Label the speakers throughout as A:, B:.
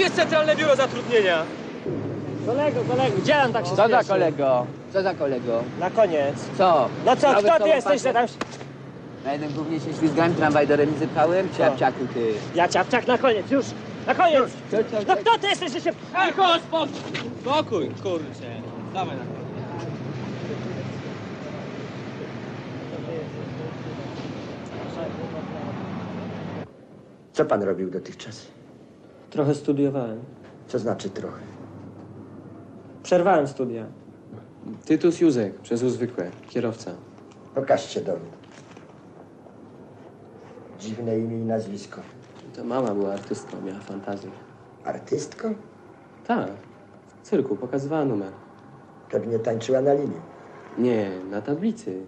A: jest Centralne Biuro Zatrudnienia?
B: Kolego, gdzie on tak się
C: Co za
B: spieszy?
C: kolego? Co za kolego?
B: Na koniec.
C: Co?
B: No co,
C: Nawet
B: kto ty
C: tą
B: jesteś, że tam...
C: Na jednym gównie się ślizgałem, tramwaj do remizy pchałem? Ciapciaku ty.
B: Ja ciapciak na koniec, już! Na koniec! No kto ty jesteś, że się...
A: Echo, spokój, kurczę. Dawaj na koniec.
D: Co pan robił dotychczas?
B: Trochę studiowałem.
D: Co znaczy trochę?
B: Przerwałem studia.
E: Tytus Józek, przez U zwykłe, kierowca.
D: Pokażcie dowód. Dziwne imię i nazwisko.
E: To mama była artystką, miała fantazję.
D: Artystką?
E: Tak, w cyrku, pokazywała numer.
D: Pewnie tańczyła na linie.
E: Nie, na tablicy.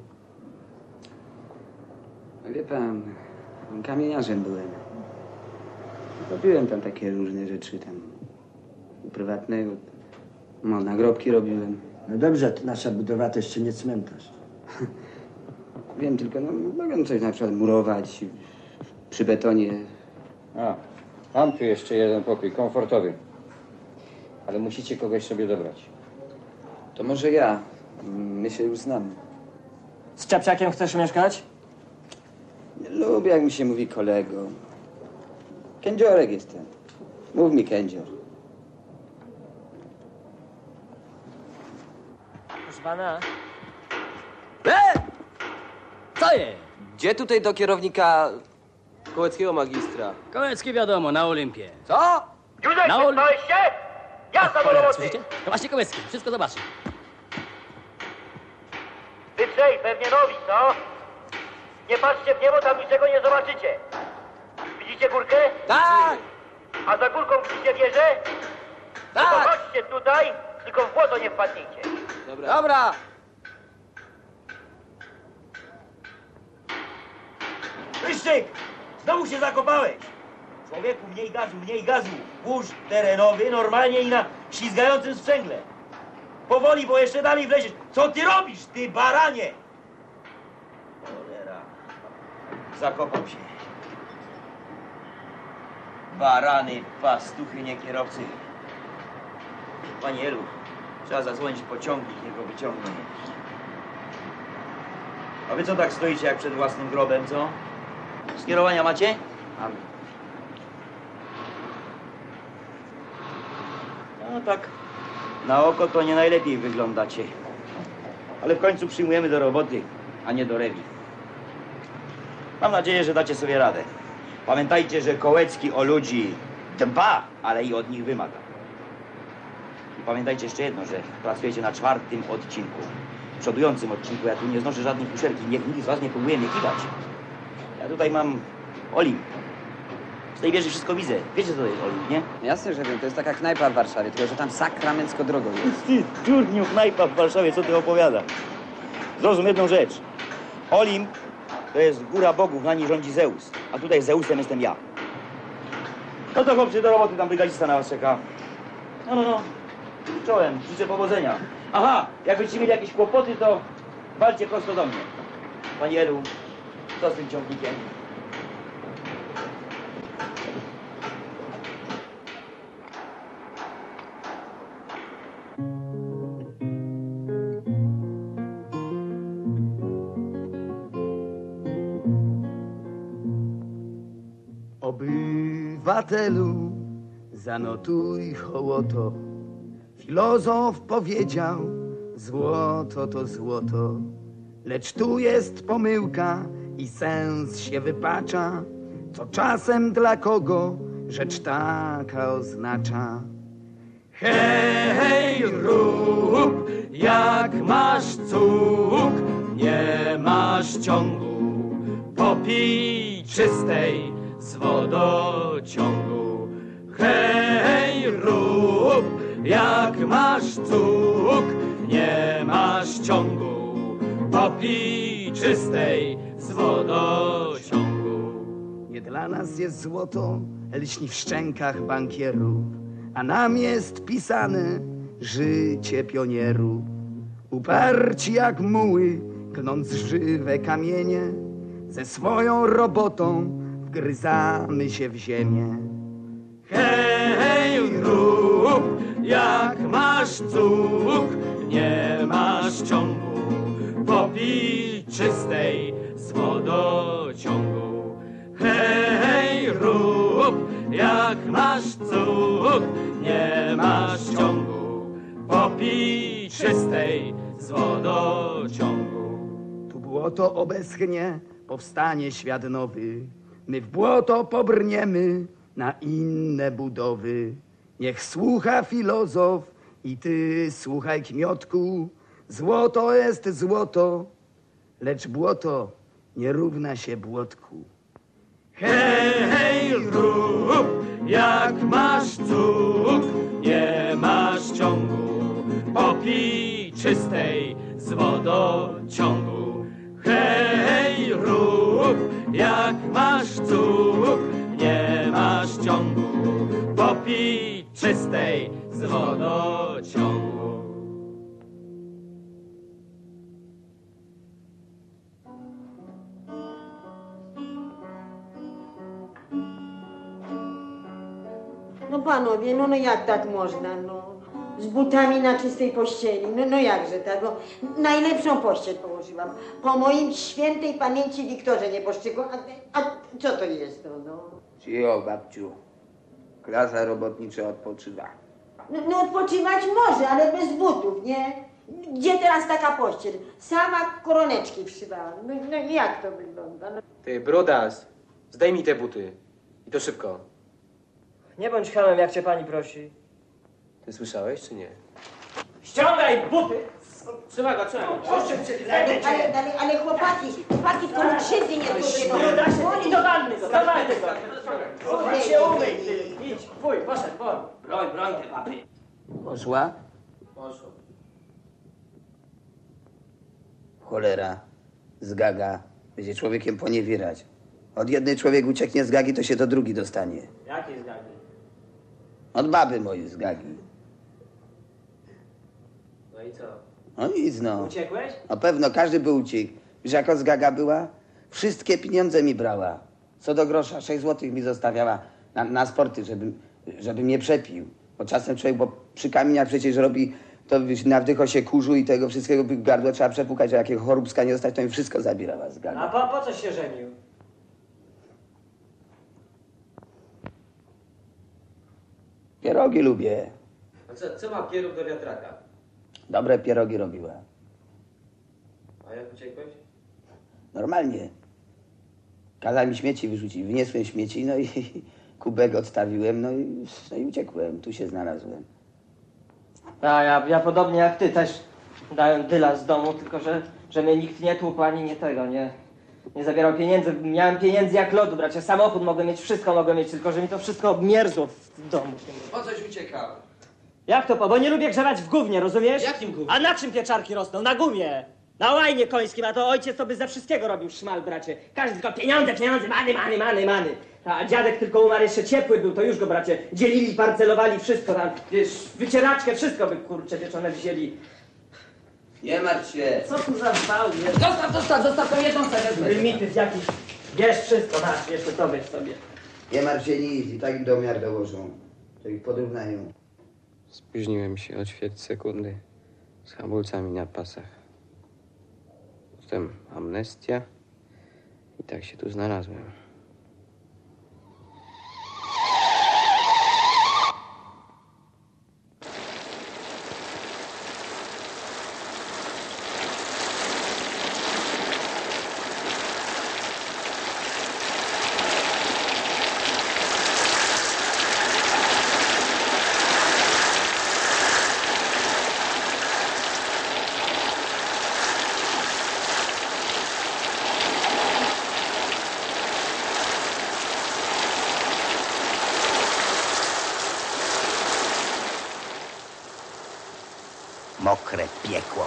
C: No wie pan, kamieniarzem byłem. Robiłem tam takie różne rzeczy, tam u prywatnego. No, nagrobki robiłem.
D: No dobrze, to nasza budowa to jeszcze nie cmentarz.
C: Wiem tylko, no mogłem coś na przykład murować przy betonie.
F: A, mam tu jeszcze jeden pokój, komfortowy. Ale musicie kogoś sobie dobrać.
C: To może ja. My się już znamy.
B: Z ciapciakiem chcesz mieszkać?
C: Nie lubię, jak mi się mówi kolego. Kędziorek jestem. Mów mi kędzior.
B: Proszę pana.
G: Co jest?
A: Gdzie tutaj do kierownika...
E: Kołeckiego magistra.
G: Kołecki wiadomo, na Olimpie.
A: Co?
B: Józef,
G: Na ol-
B: wyspałeś się? Ja za do roboty!
G: Słyszycie? To właśnie Kołecki, wszystko zobaczy.
B: Wy trzej pewnie nowi, co? Nie patrzcie w niebo, tam niczego nie zobaczycie. Widzicie górkę?
A: Tak!
B: A za górką widzicie wieżę? No to
A: Tak!
B: chodźcie tutaj, tylko w błoto nie wpadnijcie.
A: Dobra!
H: Ryszczyk! Znowu się zakopałeś! Człowieku, mniej gazu. Wóz terenowy normalnie i na ślizgającym sprzęgle. Powoli, bo jeszcze dalej wleziesz. Co ty robisz, ty baranie? Cholera. Zakopał się. Barany, pastuchy, nie kierowcy. Panie Elu, trzeba zadzwonić pociągnik, niech go wyciągnie. A wy co tak stoicie jak przed własnym grobem, co? Skierowania macie?
C: Mam.
H: No tak, na oko to nie najlepiej wyglądacie. Ale w końcu przyjmujemy do roboty, a nie do rewi. Mam nadzieję, że dacie sobie radę. Pamiętajcie, że Kołecki o ludzi dba, ale i od nich wymaga. I pamiętajcie jeszcze jedno, że pracujecie na 4. odcinku. Przodującym odcinku. Ja tu nie znoszę żadnych uszerki. Niech nikt z was nie próbuje mnie kiwać. Ja tutaj mam Olimp. Z tej wieży wszystko widzę. Wiecie, co to jest Olimp, nie?
C: Jasne, że wiem, to jest taka knajpa w Warszawie, tylko że tam sakramencko drogo jest.
H: Ty, durniu, knajpa w Warszawie, co ty opowiada? Zrozum jedną rzecz. Olimp to jest góra bogów, na niej rządzi Zeus. A tutaj Zeusem jestem ja. No to chłopcy, do roboty, tam brygadzista na was czeka. No. Czołem, życzę powodzenia. Aha, jak będziecie mieli jakieś kłopoty, to walcie prosto do mnie. Panie Elu, co z tym ciągnikiem?
I: Obywatelu, zanotuj hołoto. Filozof powiedział, złoto to złoto. Lecz tu jest pomyłka i sens się wypacza, co czasem dla kogo rzecz taka oznacza.
G: Hej, rób, jak masz cuk, nie masz ciągu, popij czystej z wodociągu. Hej, rób, jak masz cuk, nie masz ciągu, popij czystej z wodociągu.
I: Nie dla nas jest złoto, lśni w szczękach bankierów, a nam jest pisane życie pionierów. Uparci jak muły, gnąc żywe kamienie, ze swoją robotą wgryzamy się w ziemię.
G: Hej, hej, rób jak masz cuk, nie masz ciągu, popij czystej z wodociągu. Hej, rób jak masz cuk, nie masz ciągu, popij czystej z wodociągu.
I: Tu błoto obeschnie, powstanie świat nowy. My w błoto pobrniemy na inne budowy. Niech słucha filozof i ty słuchaj kmiotku. Złoto jest złoto, lecz błoto nie równa się błotku.
G: Hej, rób jak masz cuk, nie masz ciągu, popij czystej z wodociągu. Hej, rób jak masz cuk, nie masz ciągu, popij czystej z wodociągu.
J: No panowie, no jak tak można, no? Z butami na czystej pościeli, no jakże tak, no. Najlepszą pościel położyłam. Po moim świętej pamięci Wiktorze nieboszczyku, a co to jest to, no?
C: Cicho, babciu. Klasa robotnicza odpoczywa.
J: No odpoczywać może, ale bez butów, nie? Gdzie teraz taka pościel? Sama koroneczki wszywałam. No jak to wygląda? No.
E: Ty, brudas, zdejmij te buty. I to szybko.
A: Nie bądź chamem, jak cię pani prosi.
E: Ty słyszałeś, czy nie?
A: Ściągaj buty! Trzymaj go, trzymaj go.
J: Ale chłopaki, w tą krzywdzie nie robią.
A: I do wanny go, do wanny go. Idź się umyj, ty. Idź, fuj, poszedł, won. Broń te papy.
C: Poszła?
A: Poszło.
C: Cholera. Zgaga. Będzie człowiekiem poniewierać. Od jednej człowiek ucieknie z gagi, to się do drugi dostanie.
A: Jakie zgagi?
C: Od baby mojej z gagi.
A: No i co?
C: No nic, no.
A: Uciekłeś?
C: Na pewno, każdy by uciekł. Wiesz, jak zgaga była? Wszystkie pieniądze mi brała. Co do grosza, 6 złotych mi zostawiała na sporty, żeby mnie przepił. Bo czasem człowiek, bo przy kamieniach przecież robi, to na wdycho się kurzu i tego wszystkiego gardło trzeba przepukać, że jakiego choróbska nie dostać, to mi wszystko zabierała zgaga.
A: A po co się żenił?
C: Pierogi lubię.
E: A co ma pieróg do wiatraka?
C: Dobre pierogi robiła.
E: A jak uciekłeś?
C: Normalnie. Kazał mi śmieci wyrzucić. Wyniosłem śmieci, no i kubek odstawiłem, no i uciekłem. Tu się znalazłem.
A: A ja podobnie jak ty też dałem dyla z domu, tylko że mnie nikt nie tłukł ani nie tego, nie zabierał pieniędzy. Miałem pieniędzy jak lodu, bracie. Samochód mogłem mieć, wszystko mogłem mieć, tylko że mi to wszystko obmierzło w domu.
E: Po coś uciekał?
A: Jak to Bo nie lubię grzebać w gównie, rozumiesz?
E: Jakim gównie?
A: A na czym pieczarki rosną? Na gumie! Na łajnie końskim, a to ojciec to by ze wszystkiego robił szmal, bracie. Każdy tylko pieniądze, many. A dziadek tylko umarł, jeszcze ciepły był, to już go, bracie, dzielili, parcelowali, wszystko tam, wiesz, wycieraczkę, wszystko by, kurczę, pieczone wzięli.
C: Nie martw się.
A: Co tu za wał, nie?
C: Zostaw tą jedną sobie wezmę.
A: Prymityw jakiś. Bierz wszystko, masz, jeszcze to weź sobie.
C: Nie martw się nic i tak im domiar dołożą. To ich porównają.
E: Spóźniłem się o ćwierć sekundy z hamulcami na pasach. Potem amnestia i tak się tu znalazłem.
H: Mokre piekło.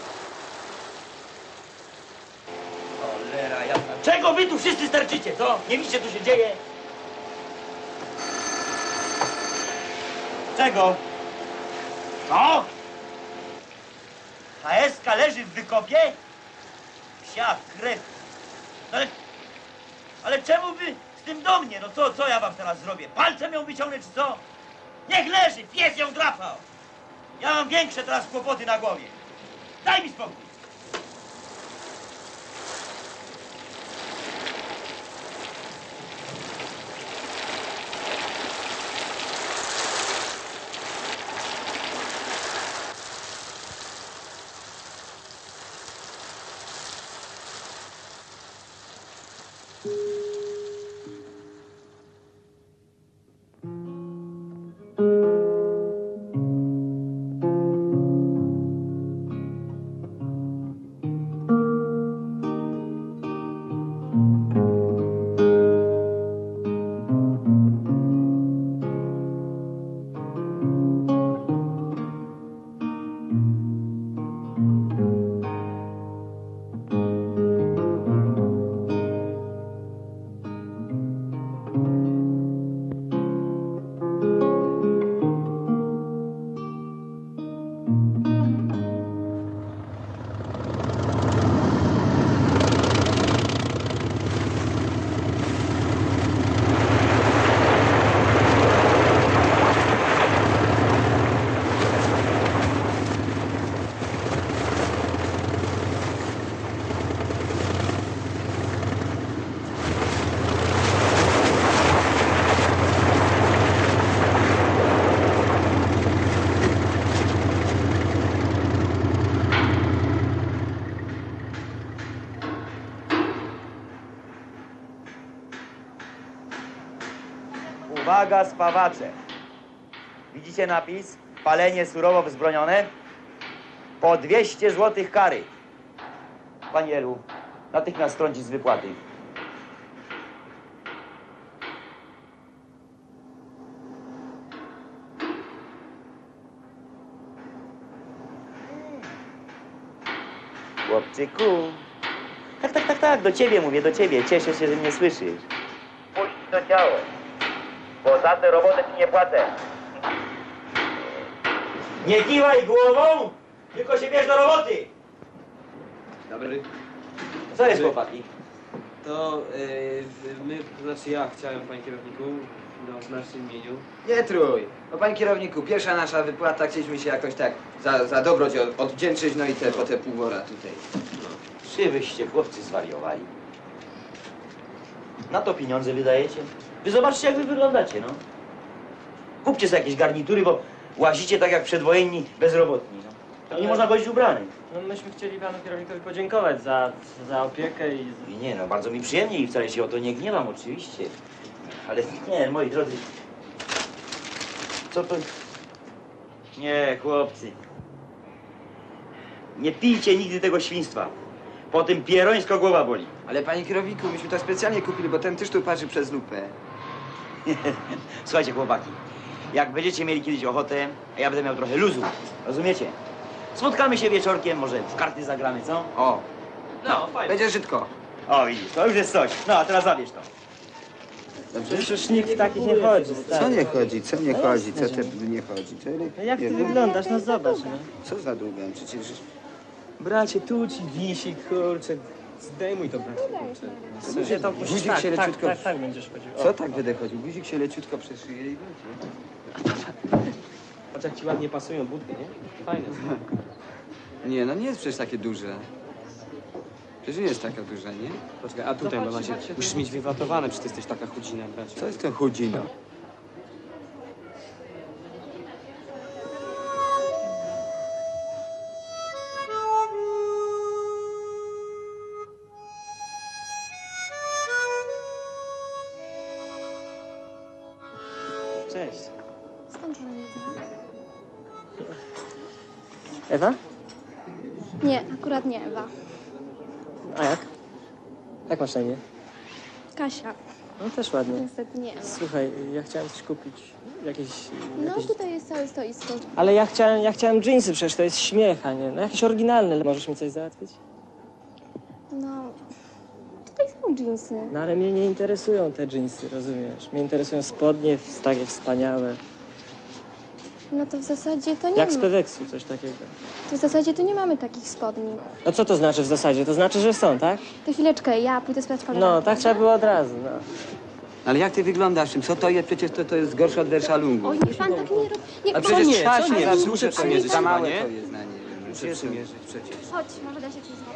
H: Cholera jasna. Czego wy tu wszyscy sterczycie, co? Nie widzicie, co się dzieje? Czego? Co? HSK leży w wykopie? Psia krew. Ale czemu wy z tym do mnie? No co ja wam teraz zrobię? Palcem ją wyciągnę, czy co? Niech leży, pies ją drapał. Ja mam większe teraz kłopoty na głowie. Daj mi spokój. Uwaga, spawacze. Widzicie napis? Palenie surowo wzbronione. Po 200 zł kary. Panie Elu, natychmiast strącić z wypłaty. Chłopczyku. Tak, do ciebie mówię, do ciebie. Cieszę się, że mnie słyszysz. Puść to ciało, bo za tę robotę ci nie płacę. Nie kiwaj głową, tylko się bierz do roboty.
E: Dobry.
H: Co jest, chłopaki?
E: To ja chciałem, panie kierowniku, w naszym imieniu.
K: Nie trój. No panie kierowniku, pierwsza nasza wypłata, chcieliśmy się jakoś tak za dobroć odwdzięczyć, no i po te półwora tutaj.
H: Czy wyście, chłopcy, zwariowali? Na to pieniądze wydajecie? Wy zobaczcie, jak wy wyglądacie, no. Kupcie sobie jakieś garnitury, bo łazicie tak jak przedwojenni bezrobotni, no. To nie można chodzić ubrany.
A: No myśmy chcieli panu kierownikowi podziękować za opiekę i...
H: Nie no, bardzo mi przyjemnie i wcale się o to nie gniewam, oczywiście. Ale nie, moi drodzy... Co to... Nie, chłopcy. Nie pijcie nigdy tego świństwa. Po tym pierońsko głowa boli.
K: Ale panie kierowniku, myśmy to specjalnie kupili, bo ten też tu patrzy przez lupę.
H: Słuchajcie, chłopaki. Jak będziecie mieli kiedyś ochotę, a ja będę miał trochę luzu, rozumiecie? Spotkamy się wieczorkiem, może w karty zagramy, co?
K: O,
H: No, fajnie.
K: będzie żydko.
H: O, widzisz, to już jest coś. No, a teraz zabierz to.
C: Dobrze?
A: Przecież nikt w takich nie chodzi,
C: Co nie chodzi, co nie chodzi, co te nie chodzi?
A: No jak ty wyglądasz, no zobacz, no.
C: Co za długiem, przecież...
E: Bracie, tu ci wisi, kurczę. Zdejmuj to, bracie, kurczę.
A: Gdzie to
C: Guzik
A: tak,
C: się leciutko...
A: tak będziesz chodził. O.
C: Co tak będę chodził? Guzik się leciutko przeszyje i będzie.
E: Patrz, jak ci ładnie pasują butki, nie? Fajne.
K: Nie, no nie jest przecież takie duże. Przecież nie jest taka duża, nie?
E: Poczekaj, a tutaj, bo macie, musisz mieć wywatowane, przecież ty jesteś taka chudzina, bracie.
C: Co jest ten chudzina?
A: Cześć.
L: Skąd ona mnie zna?
A: Ewa?
L: Nie, akurat nie Ewa.
A: A jak? Jak masz na imię?
L: Kasia.
A: No też ładnie.
L: Niestety nie Ewa.
A: Słuchaj, ja chciałem coś kupić. Jakieś...
L: No tutaj jest całe stoisko.
A: Ale ja chciałem dżinsy, przecież to jest śmiech, a nie? No jakieś oryginalne. Możesz mi coś załatwić?
L: No, tutaj są dżinsy.
A: No ale mnie nie interesują te dżinsy, rozumiesz? Mnie interesują spodnie takie wspaniałe.
L: No to w zasadzie to nie
A: Jak z
L: ma.
A: Peweksu, coś takiego.
L: To w zasadzie to nie mamy takich spodni.
A: No co to znaczy w zasadzie? To znaczy, że są, tak?
L: To chwileczkę, ja pójdę sprawdzić
A: No, tak trzeba było od razu, no.
I: Ale jak ty wyglądasz? Co to jest? Przecież to jest gorsze od werszalungu.
L: Oj, niech pan tak nie robi. Niech
I: A
L: pan...
I: przecież
E: nie,
I: trzeba
E: co nie?
I: się
E: Muszę przymierzyć
I: Za
E: chyba,
I: małe
E: nie?
I: to jest na nie. Muszę przymierzyć przecież.
L: Chodź, może da się coś zrobić.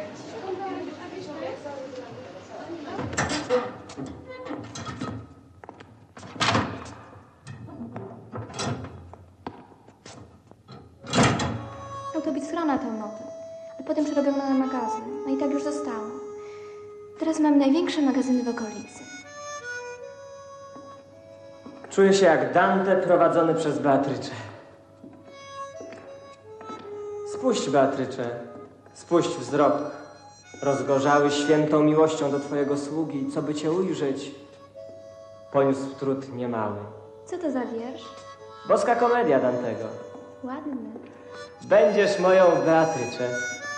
L: Miał to być schrona Taunoty, ale potem przerobiono na magazyn. No i tak już zostało. Teraz mamy największe magazyny w okolicy.
A: Czuję się jak Dante prowadzony przez Beatrycze. Spuść, Beatrycze, spuść wzrok. Rozgorzały świętą miłością do twojego sługi, co by cię ujrzeć, poniósł trud niemały.
L: Co to za wiersz?
A: Boska komedia Dantego.
L: Ładny.
A: Będziesz moją Beatrycze.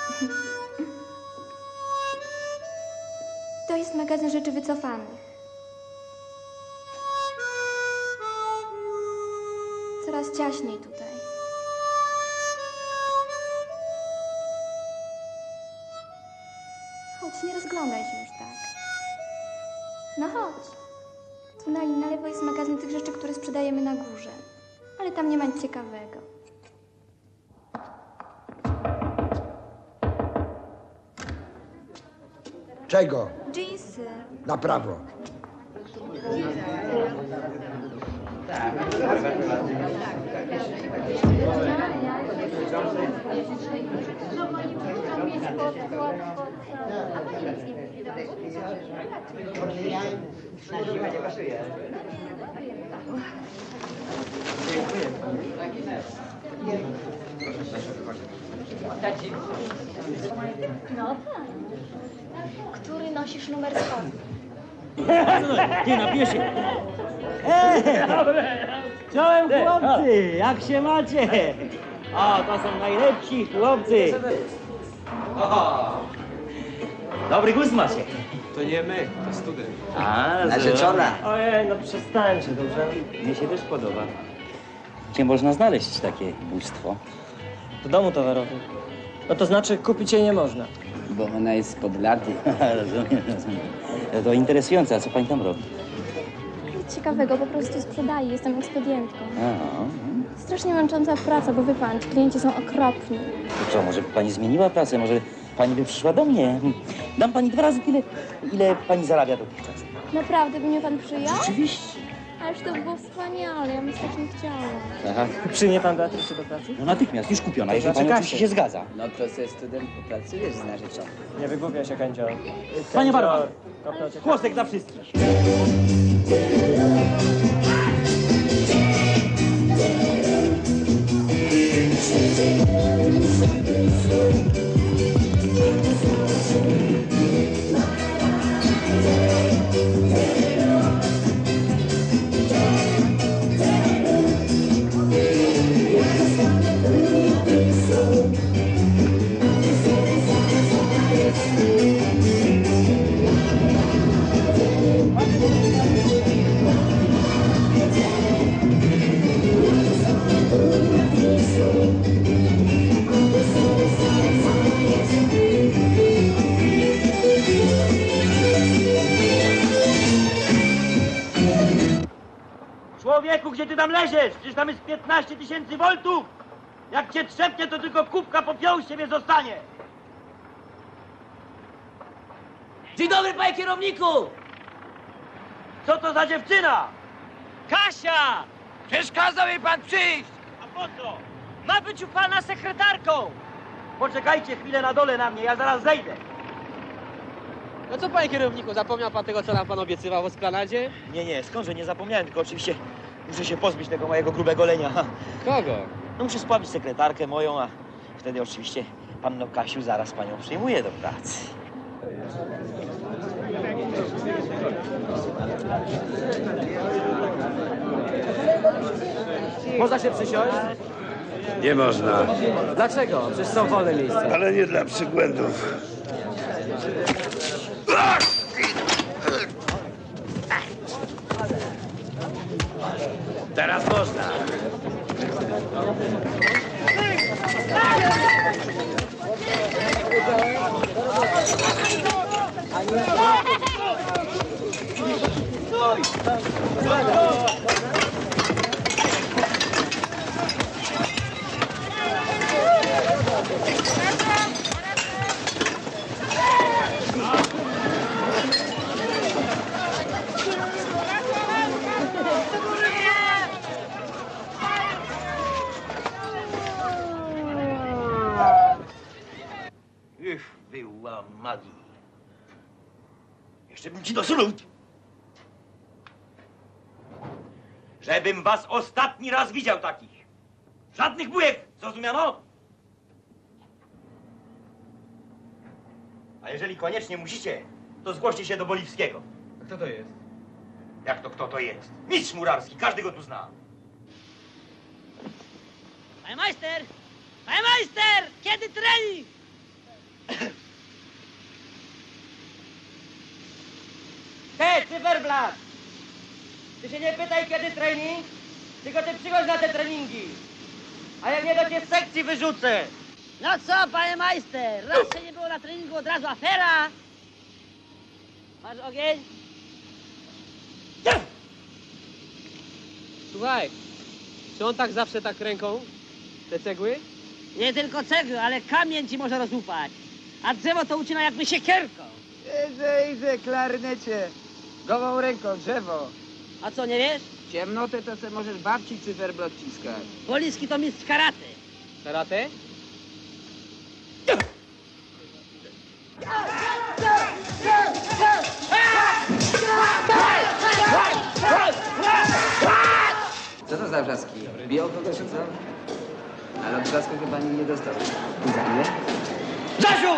L: To jest magazyn rzeczy wycofanych. Coraz ciaśniej tutaj. Chodź, nie rozglądaj się już tak. No chodź. Tu na lewo jest magazyn tych rzeczy, które sprzedajemy na górze. Ale tam nie ma nic ciekawego.
D: Czego?
L: Dżinsy.
D: Na prawo.
L: No tak. Który nosisz numer spodni?
A: Ty napijesz się. Czołem chłopcy, jak się macie? O, to są najlepsi chłopcy.
H: Dobry gust macie.
E: To nie my, to student.
C: Narzeczona.
A: Ojej, no przestańcie, dobrze?
H: Mnie się też podoba. Gdzie można znaleźć takie bóstwo?
A: W domu towarowym. No to znaczy kupić jej nie można.
C: Bo ona jest spod laty.
H: Rozumiem. To interesujące, a co pani tam robi?
L: Nic ciekawego, po prostu sprzedaję. Jestem ekspedientką.
H: A,
L: Strasznie męcząca praca, bo wie pan, ci klienci są okropni.
H: to co, może by pani zmieniła pracę? Może pani by przyszła do mnie? Dam pani 2 razy tyle, ile pani zarabia dotychczas.
L: Naprawdę by mnie pan przyjął?
H: Oczywiście.
L: Ależ to by było wspaniale, ja bym strasznie chciała.
H: Aha.
A: Przyjmie pan Beatrycze do pracy?
H: No natychmiast, już kupiona, jeżeli pani
A: Zaczekacie.
H: oczywiście się zgadza.
C: No to ze student popracujesz z narzeczoną.
A: Nie wygłupia się, Kędzio.
H: Panie
A: Kędzio,
H: barman.
A: kopnął cię.
H: Chłostek dla wszystkich.
B: Człowieku, gdzie ty tam leżysz? Przecież tam jest 15 000 voltów! Jak cię trzepnie, to tylko kubka popiołu z ciebie zostanie!
A: Dzień dobry, panie kierowniku!
B: Co to za dziewczyna?
A: Kasia!
B: Przeszkadzał jej pan przyjść! A po co?
A: Ma być u pana sekretarką!
B: Poczekajcie chwilę na dole na mnie, ja zaraz zejdę.
E: No co, panie kierowniku, zapomniał pan tego, co nam pan obiecywał w Esplanadzie?
H: Nie, skądże nie zapomniałem, tylko oczywiście muszę się pozbyć tego mojego grubego lenia.
E: Kogo?
H: No muszę spławić sekretarkę moją, a wtedy oczywiście panno Kasiu zaraz panią przyjmuje do pracy.
E: Można się przysiąść?
M: Nie można,
E: Dlaczego? Przecież są wolne miejsca.
M: ale nie dla przygłędów. Teraz można.
B: Stój!
H: Była magii. Jeszcze bym ci dosunął. Żebym was ostatni raz widział takich. Żadnych bujek, zrozumiano? A jeżeli koniecznie musicie, to zgłoście się do Boliwskiego.
E: Kto to jest?
H: Jak to kto to jest? Mistrz murarski, każdy go tu zna.
B: Panie majster! Panie majster! Kiedy trening? Hej, cyferblat! Ty się nie pytaj, kiedy trening, tylko ty przychodź na te treningi. A jak nie, to cię z sekcji wyrzucę. No co, panie majster? Raz się nie było na treningu, od razu afera. Masz ogień?
E: Słuchaj, czy on tak zawsze tak ręką? Te cegły?
B: Nie tylko cegły, ale kamień ci może rozłupać. A drzewo to ucina jakby siekierką.
K: Iże, klarnecie. Gołą ręką, drzewo.
B: A co, nie wiesz?
K: Ciemnotę to se możesz babci cyferblot ciskać.
B: Poliski to mistrz karate.
E: Karate?
K: Co to za wrzaski? Biją kogoś, co? Ale od wrzasku chyba nikt nie dostał. Za ile?
B: Zasiu!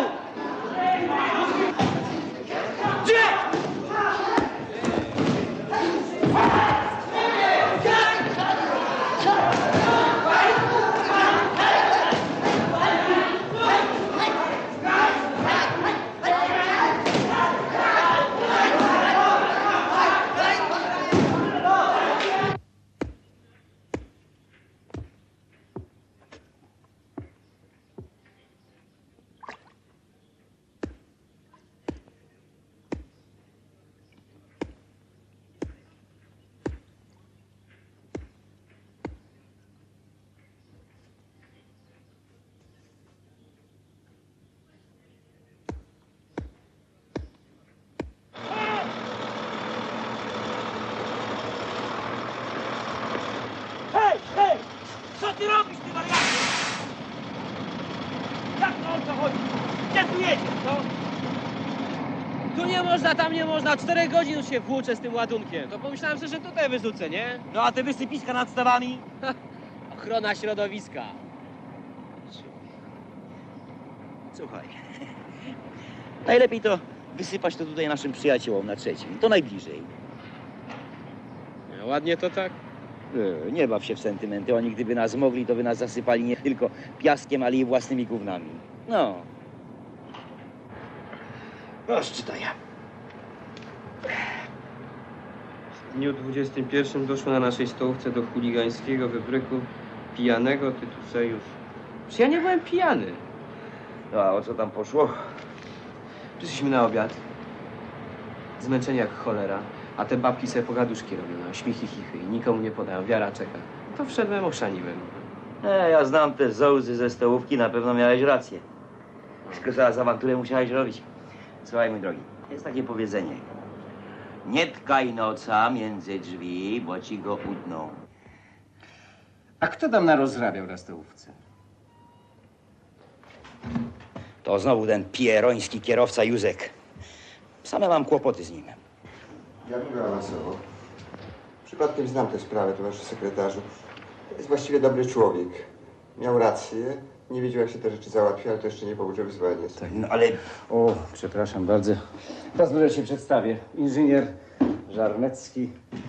B: Hej! Co ty robisz, ty wariacie? Jak to o co chodzi? Gdzie tu jedziesz, co?
E: Tu nie można, tam nie można. 4 godzin już się włóczę z tym ładunkiem. To pomyślałem sobie, że tutaj wyrzucę, nie?
H: No a te wysypiska nad stawami?
E: Ochrona środowiska.
H: Słuchaj, najlepiej to wysypać to tutaj naszym przyjaciołom na Trzecim. To najbliżej.
E: Ładnie to tak?
H: Nie baw się w sentymenty. Oni gdyby nas mogli, to by nas zasypali nie tylko piaskiem, ale i własnymi gównami. No. Proszę, czytaj.
E: W dniu 21 doszło na naszej stołówce do chuligańskiego wybryku pijanego Tytusa już. Przecież ja nie byłem pijany.
H: No, a o co tam poszło?
E: Przyszliśmy na obiad. Zmęczeni jak cholera. A te babki sobie pogaduszki robią, no, śmichy, chichy i nikomu nie podają, wiara czeka. To wszedłem, ochrzaniłem.
H: Ja znam te zołzy ze stołówki, na pewno miałeś rację. Wszystko za awanturę musiałeś robić. Słuchaj, mój drogi, jest takie powiedzenie. Nie tkaj noca między drzwi, bo ci go utną.
F: A kto tam narozrabiał na stołówce?
H: To znowu ten pieroński kierowca Józek. Same mam kłopoty z nim.
N: Ja bym awansował. Przypadkiem znam tę sprawę, towarzyszu sekretarzu. To jest właściwie dobry człowiek. Miał rację, nie wiedział, jak się te rzeczy załatwia, ale to jeszcze nie powód, żeby zwalniać.
H: Tak, no ale...
F: O, przepraszam bardzo. Pozwolę się przedstawię. Inżynier Żarnecki.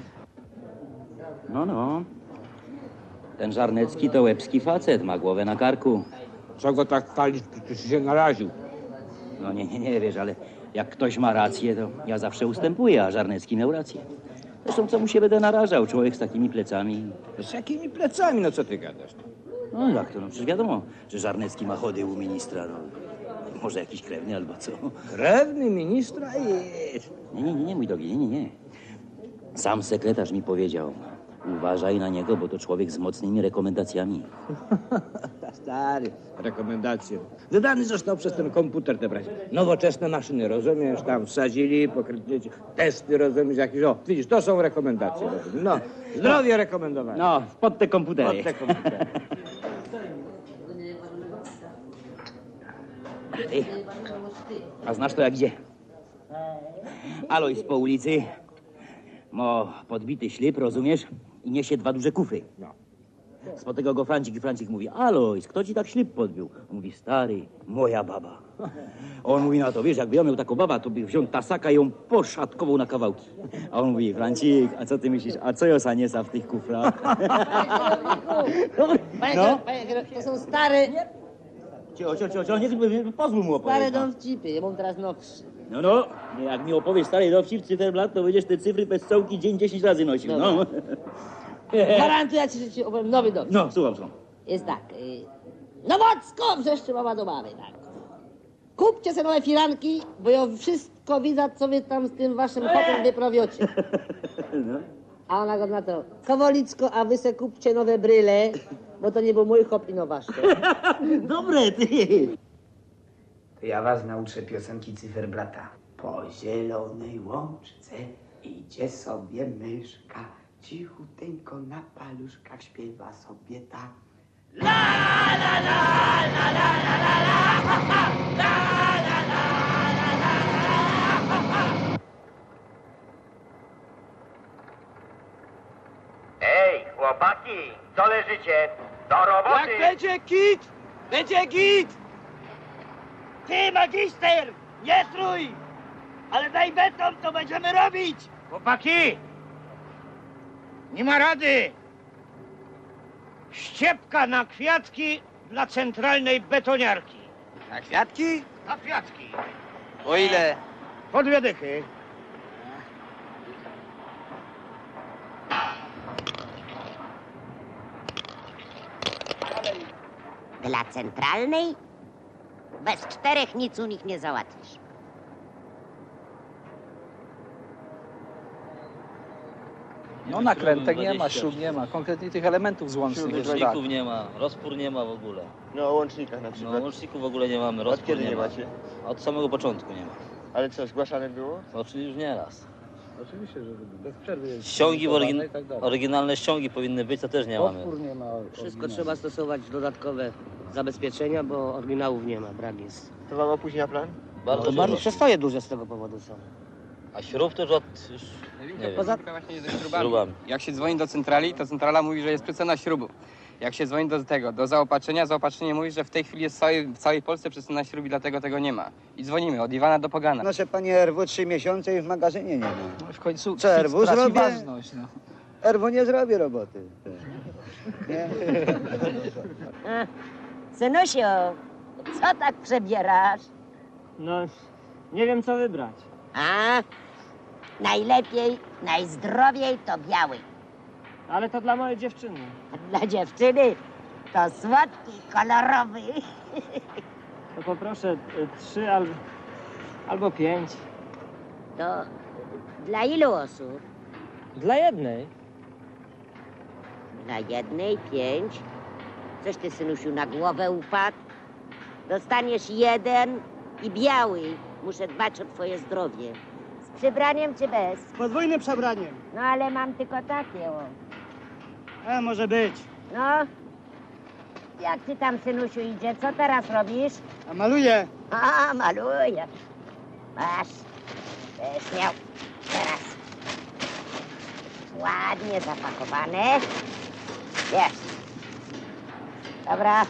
H: No. Ten Żarnecki to łebski facet, ma głowę na karku.
M: Co go tak palić, czy się naraził?
H: No nie, wiesz, ale jak ktoś ma rację, to ja zawsze ustępuję, a Żarnecki miał rację. Zresztą co mu się będę narażał, człowiek z takimi plecami.
M: Z jakimi plecami, no co ty gadasz?
H: No jak to, no przecież wiadomo, że Żarnecki ma chody u ministra, no. Może jakiś krewny albo co.
M: Krewny ministra jest.
H: Nie, mój drogi, nie. Sam sekretarz mi powiedział, Uważaj na niego, bo to człowiek z mocnymi rekomendacjami.
M: Stary, rekomendacje. Wydany został przez ten komputer te brać. Nowoczesne maszyny, rozumiesz? Tam wsadzili, pokryli testy, rozumiesz? Jakieś, o, widzisz, to są rekomendacje. No, zdrowie rekomendowane.
H: No, pod te komputery.
M: Pod te komputery.
H: Ty, a znasz to jak gdzie? Alojz po ulicy ma podbity ślip, rozumiesz? I niesie 2 duże kufry.
M: No.
H: Spotyka go Francik i Francik mówi: Alojz, kto ci tak ślip podbił? On mówi: stary, moja baba. A on mówi na to: wiesz, jakby ja miał taką babę, to by wziął tasaka i ją poszatkował na kawałki. A on mówi: Francik, a co ty myślisz, a co Josa niesa w tych kufrach?
B: No? To są stare,
H: Cio, nie pozwól mu opowiedzieć.
B: stare dowcipy. Ja mam teraz nowszy.
H: No, jak mi opowiesz stary dowcip, cyferblat, to będziesz te cyfry bez cołki dzień 10 razy nosił, no.
B: Gwarantuję ci, że ci opowiem nowy dowcip.
H: No, słucham.
B: Jest tak. Nowocko wrzeszczy mama do mamy, tak. Kupcie sobie nowe firanki, bo ja wszystko widzę, co wy tam z tym waszym chopem wyprawiocie.
H: No.
B: A ona go na to: Kowolicko, a wy se kupcie nowe bryle, bo to nie był mój hop i no wasz.
H: Dobre, ty.
I: To ja was nauczę piosenki cyferblata. Po zielonej łączce idzie sobie myszka, cichuteńko na paluszkach śpiewa sobie ta.
O: Ej, chłopaki, co leżycie? Do roboty!
B: Jak będzie git, będzie git! Ty, magister, nie trój! Ale daj beton, to będziemy robić!
O: Chłopaki! Nie ma rady! Ściepka na kwiatki dla centralnej betoniarki.
K: Na kwiatki?
O: Na kwiatki.
K: O ile?
O: Po 2 dychy.
P: Dla centralnej? Bez 4 nic u nich nie załatwisz.
Q: No nakrętek nie ma, śrub nie ma, konkretnie tych elementów złącznych.
R: Łączników nie ma, rozpór nie ma w ogóle.
N: No o łącznikach na przykład.
R: No łączników w ogóle nie mamy, rozpór
N: kiedy
R: nie
N: nie
R: ma.
N: macie?
R: Od samego początku nie ma.
N: Ale co, zgłaszane było?
R: No czyli już nieraz.
Q: Oczywiście, że bez przerwy jest
R: Ściągi,
Q: montowane i tak dalej.
R: oryginalne ściągi powinny być, to też nie mamy.
Q: Odpór nie ma.
B: Wszystko trzeba stosować dodatkowe zabezpieczenia, bo oryginałów nie ma, brak jest.
N: To wam opóźnia plan?
R: Bardzo
B: To
R: dużo.
B: bardzo przestoje duże z tego powodu są.
R: A śrub to już od... Już, nie wiem.
K: Poza właśnie ze śrubami.
R: Śrubami.
K: Jak się dzwoni do centrali, to centrala mówi, że jest przecena śrubów. Jak się dzwoni do zaopatrzenia, zaopatrzenie mówi, że w tej chwili jest w całej Polsce przecena śrub i dlatego tego nie ma. I dzwonimy od Iwana do Pogana.
C: Noszę panie RW 3 miesiące i w magazynie nie ma.
Q: No, w końcu
C: Co, RW
Q: traci
C: zrobię?
Q: ważność, no.
C: RW nie zrobię roboty. Nie?
P: Synusiu, co tak przebierasz?
A: No, nie wiem co wybrać.
P: A? Najlepiej, najzdrowiej to biały.
A: Ale to dla mojej dziewczyny.
P: Dla dziewczyny to słodki, kolorowy.
A: To poproszę 3 albo 5.
P: To dla ilu osób?
A: Dla jednej.
P: Dla jednej 5. Coś ty, synusiu, na głowę upadł? Dostaniesz 1 i biały. Muszę dbać o twoje zdrowie. Z przybraniem czy bez?
B: Z podwójnym przebraniem.
P: No ale mam tylko takie, o.
B: A może być.
P: No. Jak ty tam, synusiu, idzie? Co teraz robisz?
B: A maluję.
P: A, maluję. Masz. Też miał. Teraz. Ładnie zapakowane. Jest. Dobra.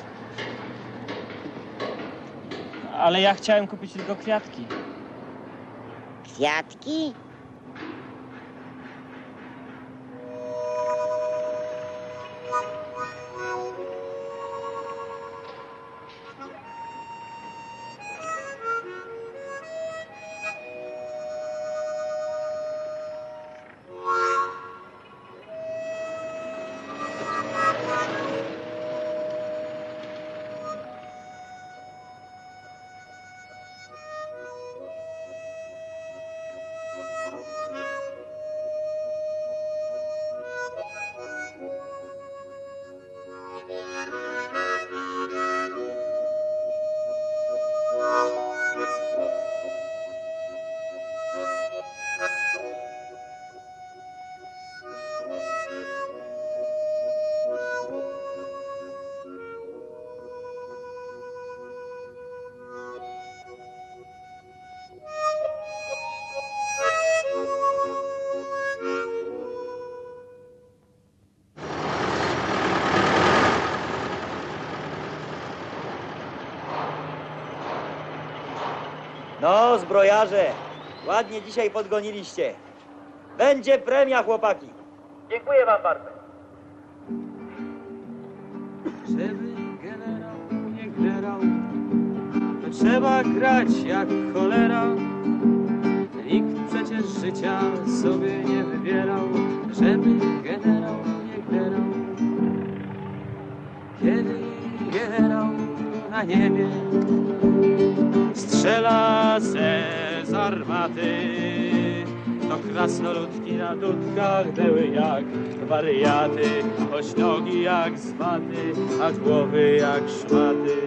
A: Ale ja chciałem kupić tylko kwiatki.
P: Kwiatki?
H: No, zbrojarze, ładnie dzisiaj podgoniliście. Będzie premia, chłopaki.
O: Dziękuję wam bardzo.
G: Żeby generał nie gderał, to trzeba grać jak cholera. Nikt przecież życia sobie nie wybierał, żeby generał nie gderał. Kiedy generał na niebie strzela z armaty, to krasnoludki na dudkach deły jak wariaty, choć nogi jak zwaty, a głowy jak szmaty.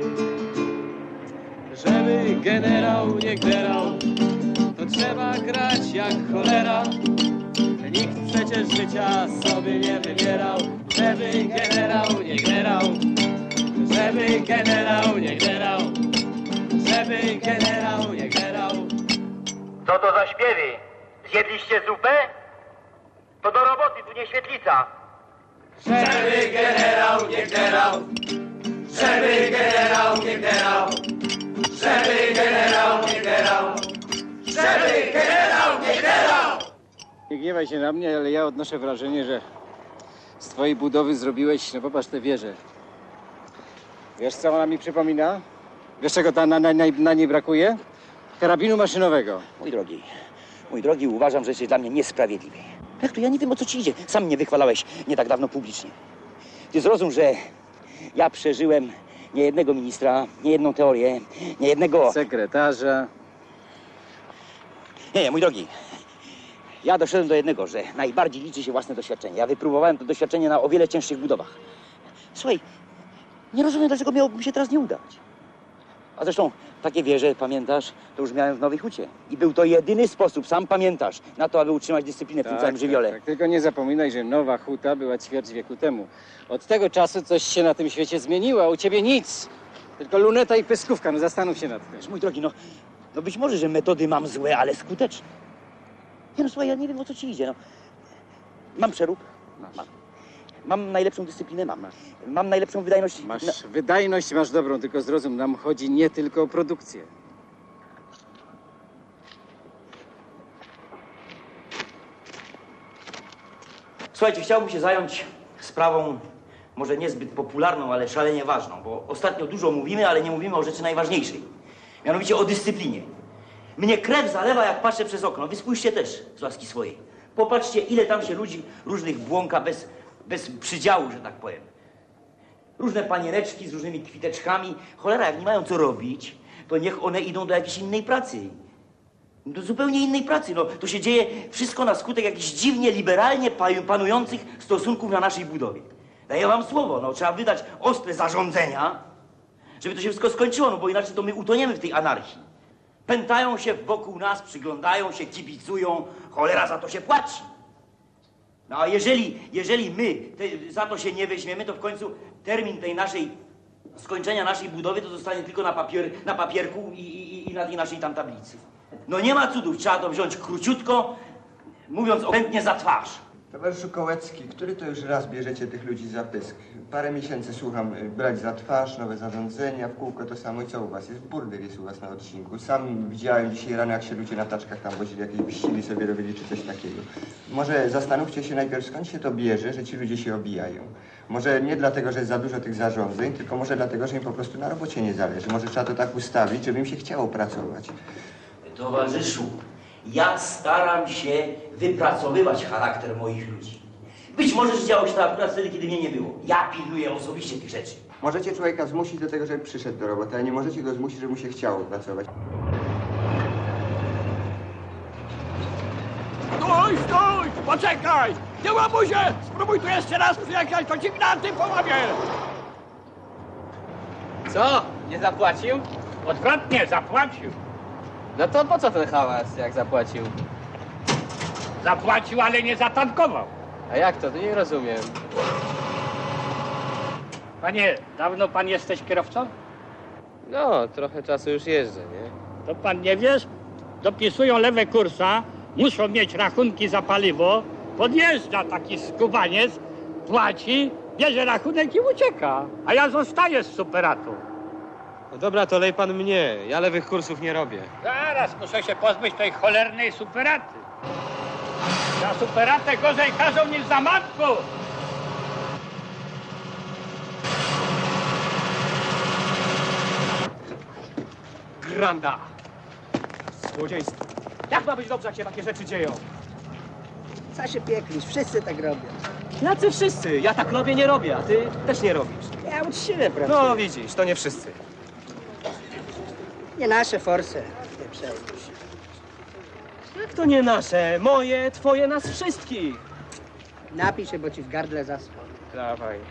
G: Żeby generał nie gderał, to trzeba grać jak cholera. Nikt przecież życia sobie nie wybierał, żeby generał nie gderał, żeby generał nie gderał, żeby generał nie gderał.
O: Co to za śpiewy? Zjedliście zupę? To do roboty, tu nie świetlica.
G: Żeby generał nie gderał, żeby generał nie gderał, żeby generał nie gderał, żeby generał nie gderał.
F: Nie gniewaj się na mnie, ale ja odnoszę wrażenie, że z twojej budowy zrobiłeś, no popatrz tę wieżę. Wiesz, co ona mi przypomina? Wiesz, czego na niej brakuje? Karabinu maszynowego.
H: Mój drogi, uważam, że jesteś dla mnie niesprawiedliwy. Jak to? Ja nie wiem, o co ci idzie. Sam mnie wychwalałeś nie tak dawno publicznie. Ty zrozum, że ja przeżyłem niejednego ministra, niejedną teorię, niejednego...
F: sekretarza.
H: Nie, mój drogi. Ja doszedłem do jednego, że najbardziej liczy się własne doświadczenie. Ja wypróbowałem to doświadczenie na o wiele cięższych budowach. Słuchaj, nie rozumiem, dlaczego miałoby mi się teraz nie udać. A zresztą takie wieże, pamiętasz, to już miałem w Nowej Hucie. I był to jedyny sposób, sam pamiętasz, na to, aby utrzymać dyscyplinę w tym całym żywiole.
F: Tak. Tylko nie zapominaj, że Nowa Huta była ćwierć wieku temu. Od tego czasu coś się na tym świecie zmieniło, a u ciebie nic. Tylko luneta i pyskówka, no zastanów się nad tym.
H: Mój drogi, no być może, że metody mam złe, ale skuteczne. Nie no, słuchaj, ja nie wiem, o co ci idzie, no. Mam przerób? Mam najlepszą dyscyplinę? Mam najlepszą wydajność?
F: Wydajność masz dobrą, tylko zrozum, nam chodzi nie tylko o produkcję.
H: Słuchajcie, chciałbym się zająć sprawą może niezbyt popularną, ale szalenie ważną, bo ostatnio dużo mówimy, ale nie mówimy o rzeczy najważniejszej. Mianowicie o dyscyplinie. Mnie krew zalewa, jak patrzę przez okno. Wy spójrzcie też z łaski swojej. Popatrzcie, ile tam się ludzi różnych błąka bez przydziału, że tak powiem. Różne paniereczki z różnymi kwiteczkami. Cholera, jak nie mają co robić, to niech one idą do jakiejś innej pracy. Do zupełnie innej pracy. No, to się dzieje wszystko na skutek jakichś dziwnie liberalnie panujących stosunków na naszej budowie. Daję wam słowo, no, trzeba wydać ostre zarządzenia, żeby to się wszystko skończyło, no bo inaczej to my utoniemy w tej anarchii. Pętają się wokół nas, przyglądają się, kibicują. Cholera, za to się płaci. No a jeżeli my za to się nie weźmiemy, to w końcu termin tej skończenia naszej budowy to zostanie tylko na papierku i na tej naszej tam tablicy. No nie ma cudów, trzeba to wziąć króciutko, mówiąc chętnie za twarz.
N: Towarzyszu Kołecki, który to już raz bierzecie tych ludzi za pysk? Parę miesięcy słucham, brać za twarz, nowe zarządzenia, w kółko to samo. I co u was jest? Burdel jest u was na odcinku. Sam widziałem dzisiaj rano, jak się ludzie na taczkach tam wozili, jakieś wyścigi sobie robili, czy coś takiego. Może zastanówcie się najpierw, skąd się to bierze, że ci ludzie się obijają. Może nie dlatego, że jest za dużo tych zarządzeń, tylko może dlatego, że im po prostu na robocie nie zależy. Może trzeba to tak ustawić, żeby im się chciało pracować.
H: Towarzyszu, ja staram się wypracowywać charakter moich ludzi. Być może, że działo się to akurat wtedy, kiedy mnie nie było. Ja pilnuję osobiście tych rzeczy.
N: Możecie człowieka zmusić do tego, żeby przyszedł do roboty, ale nie możecie go zmusić, żeby mu się chciało pracować.
G: Stój! Poczekaj! Nie łamuj się! Spróbuj tu jeszcze raz przyjechać, to ci gnaty połamie!
K: Co? Nie zapłacił?
G: Odwrotnie, zapłacił.
K: No to po co ten hałas, jak zapłacił?
G: Zapłacił, ale nie zatankował.
K: A jak to? To nie rozumiem.
G: Panie, dawno pan jesteś kierowcą?
K: No, trochę czasu już jeżdżę, nie?
G: To pan nie wiesz? Dopisują lewe kursa, muszą mieć rachunki za paliwo, podjeżdża taki skubaniec, płaci, bierze rachunek i ucieka, a ja zostaję z superatu.
E: No dobra, to lej pan mnie. Ja lewych kursów nie robię.
S: Zaraz, muszę się pozbyć tej cholernej superaty. Za superatę gorzej każą niż za matku.
G: Granda! Złodziejstwo. Jak ma być dobrze, jak się takie rzeczy dzieją?
I: Co się pieklisz? Wszyscy tak robią.
G: Jacy wszyscy? Ja tak robię, nie robię, a ty też nie robisz.
I: Ja uczciwie pracuję.
G: No widzisz, to nie wszyscy.
I: Nie nasze forse. Nie przejmuj się.
G: Jak to nie nasze? Moje, twoje, nas wszystkich.
I: Napij się, bo ci w gardle zaschło.
G: Dawaj.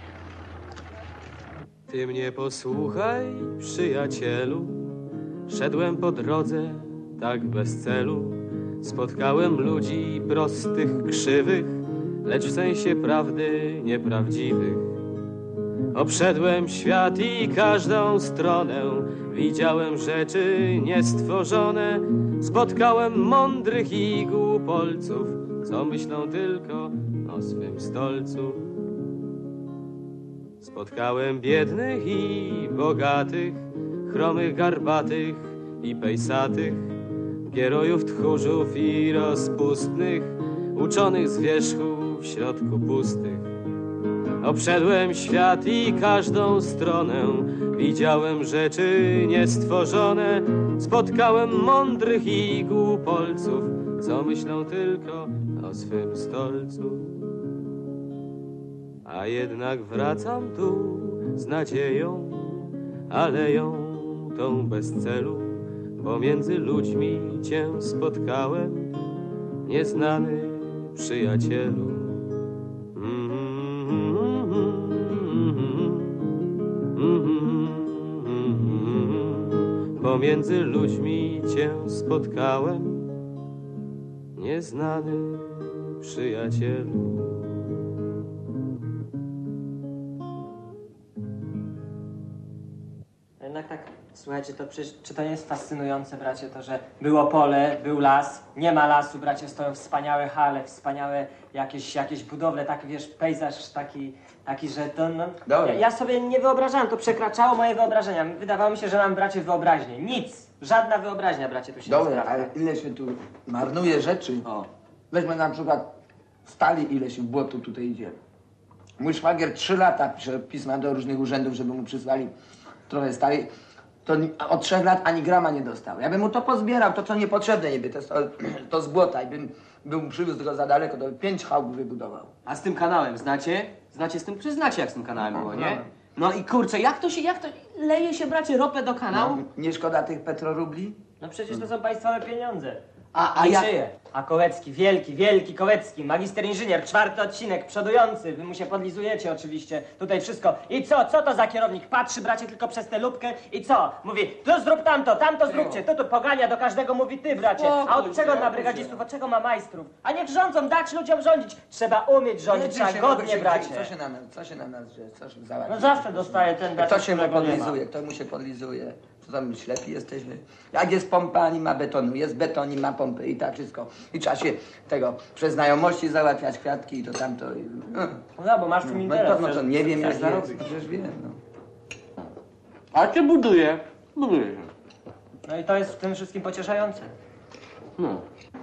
E: Ty mnie posłuchaj, przyjacielu. Szedłem po drodze, tak bez celu. Spotkałem ludzi prostych, krzywych, lecz w sensie prawdy nieprawdziwych. Obszedłem świat i każdą stronę, widziałem rzeczy niestworzone. Spotkałem mądrych i głupolców, co myślą tylko o swym stolcu. Spotkałem biednych i bogatych, chromych, garbatych i pejsatych, gierojów, tchórzów i rozpustnych, uczonych z wierzchu w środku pustych. Obszedłem świat i każdą stronę, widziałem rzeczy niestworzone. Spotkałem mądrych i głupolców, co myślą tylko o swym stolcu. A jednak wracam tu z nadzieją, aleją tą bez celu, bo między ludźmi cię spotkałem, nieznany przyjacielu. Pomiędzy ludźmi cię spotkałem, nieznany przyjacielu.
A: Jednak tak, słuchajcie, to przecież, czy to nie jest fascynujące, bracie, to, że było pole, był las, nie ma lasu, bracie, stoją wspaniałe hale, wspaniałe jakieś budowle, taki, wiesz, pejzaż taki, że to, no... Ja sobie nie wyobrażałem, to przekraczało moje wyobrażenia. Wydawało mi się, że mam, bracie, wyobraźnię. Nic, żadna wyobraźnia, bracie, tu się nie
I: Dobra,
A: sprawdza.
I: ale ile się tu marnuje rzeczy. Weźmy na przykład stali, ile się w błoto tutaj idzie. Mój szwagier 3 lata pisze pisma do różnych urzędów, żeby mu przysłali trochę stali. To od 3 lat ani grama nie dostał. Ja bym mu to pozbierał, to co niepotrzebne niby, to z błota i bym przywiózł go za daleko, to 5 chałów wybudował.
E: A z tym kanałem znacie? Przyznacie, jak z tym kanałem było, nie? No i kurczę, jak to leje się, bracie, ropę do kanału?
I: No, nie szkoda tych petrorubli?
A: No przecież to są państwowe pieniądze.
I: A
A: I
I: ja...
A: czyje? A Kołecki, wielki Kołecki, magister inżynier, 4. odcinek, przodujący, wy mu się podlizujecie oczywiście, tutaj wszystko. I co to za kierownik? Patrzy, bracie, tylko przez tę lubkę i co? Mówi, tu zrób tamto zróbcie, tu pogania, do każdego mówi ty, bracie. A od czego ma brygadzistów, od czego ma majstrów? A niech rządzą, dać ludziom rządzić. Trzeba umieć rządzić, trzeba godnie, bracie.
I: Co się na nas dzieje? Co się załatwi?
A: No zawsze dostaje ten, bracie,
I: Kto się mu
A: którego nie ma.
I: podlizuje? Kto mu się podlizuje? Co tam, ślepi jesteśmy? Jak jest pompa, nie ma betonu. Jest beton, nie ma pompy i tak wszystko. I trzeba się tego przez znajomości załatwiać kwiatki i to tamto.
A: No bo masz w tym interes.
I: No to nie wiem, jak
A: zarobić.
I: jest. Przecież wiem, no.
E: A cię buduje się.
A: No i to jest w tym wszystkim pocieszające.
E: No.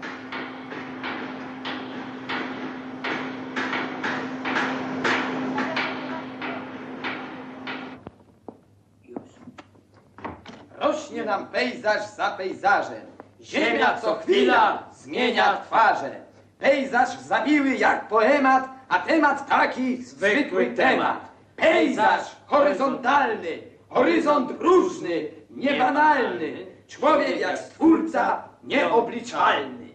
I: Rośnie nam pejzaż za pejzażem. Ziemia co chwila zmienia twarze. Pejzaż zawiły jak poemat, a temat taki zwykły temat. Pejzaż horyzontalny, horyzont różny, niebanalny. Człowiek jak stwórca nieobliczalny.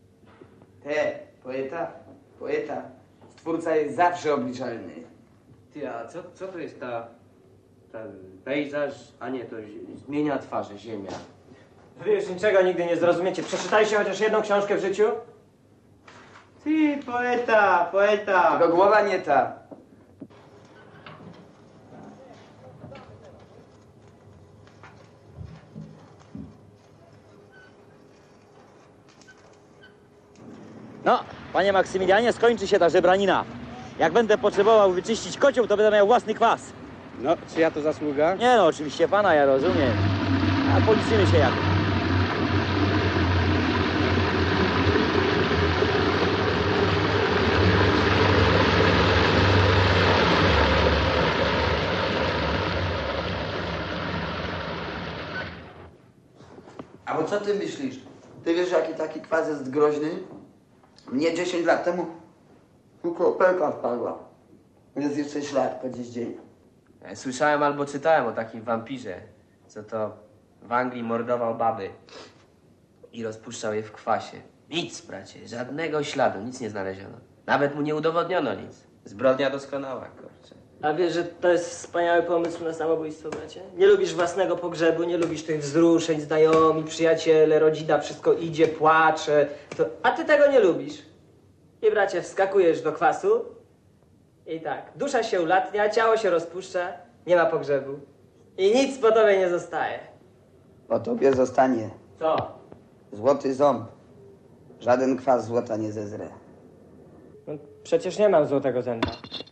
I: Poeta, stwórca jest zawsze obliczalny.
E: Ty, a co to jest ta pejzaż, a nie, to zmienia twarze, ziemia.
A: Wy już niczego nigdy nie zrozumiecie. Przeczytajcie chociaż jedną książkę w życiu? Ty, poeta.
I: Tylko głowa nie ta.
H: No, panie Maksymilianie, skończy się ta żebranina. Jak będę potrzebował wyczyścić kocioł, to będę miał własny kwas.
F: No, czyja to zasługa?
H: Nie no, oczywiście pana, ja rozumiem. A policzymy się jakoś.
C: A bo co ty myślisz? Ty wiesz, jaki taki kwas jest groźny? Mnie 10 lat temu kropelka wpadła. Jest jeszcze ślad po dziś dzień.
E: Ja słyszałem albo czytałem o takim wampirze, co to w Anglii mordował baby i rozpuszczał je w kwasie. Nic, bracie, żadnego śladu, nic nie znaleziono. Nawet mu nie udowodniono nic. Zbrodnia doskonała, kurczę.
A: A wiesz, że to jest wspaniały pomysł na samobójstwo, bracie? Nie lubisz własnego pogrzebu, nie lubisz tych wzruszeń, znajomi, przyjaciele, rodzina, wszystko idzie, płacze. A ty tego nie lubisz. I bracie, wskakujesz do kwasu i tak, dusza się ulatnia, ciało się rozpuszcza, nie ma pogrzebu. I nic po tobie nie zostaje.
C: Po tobie zostanie
A: Co?
C: złoty ząb. Żaden kwas złota nie zezre.
A: No, przecież nie mam złotego zęba.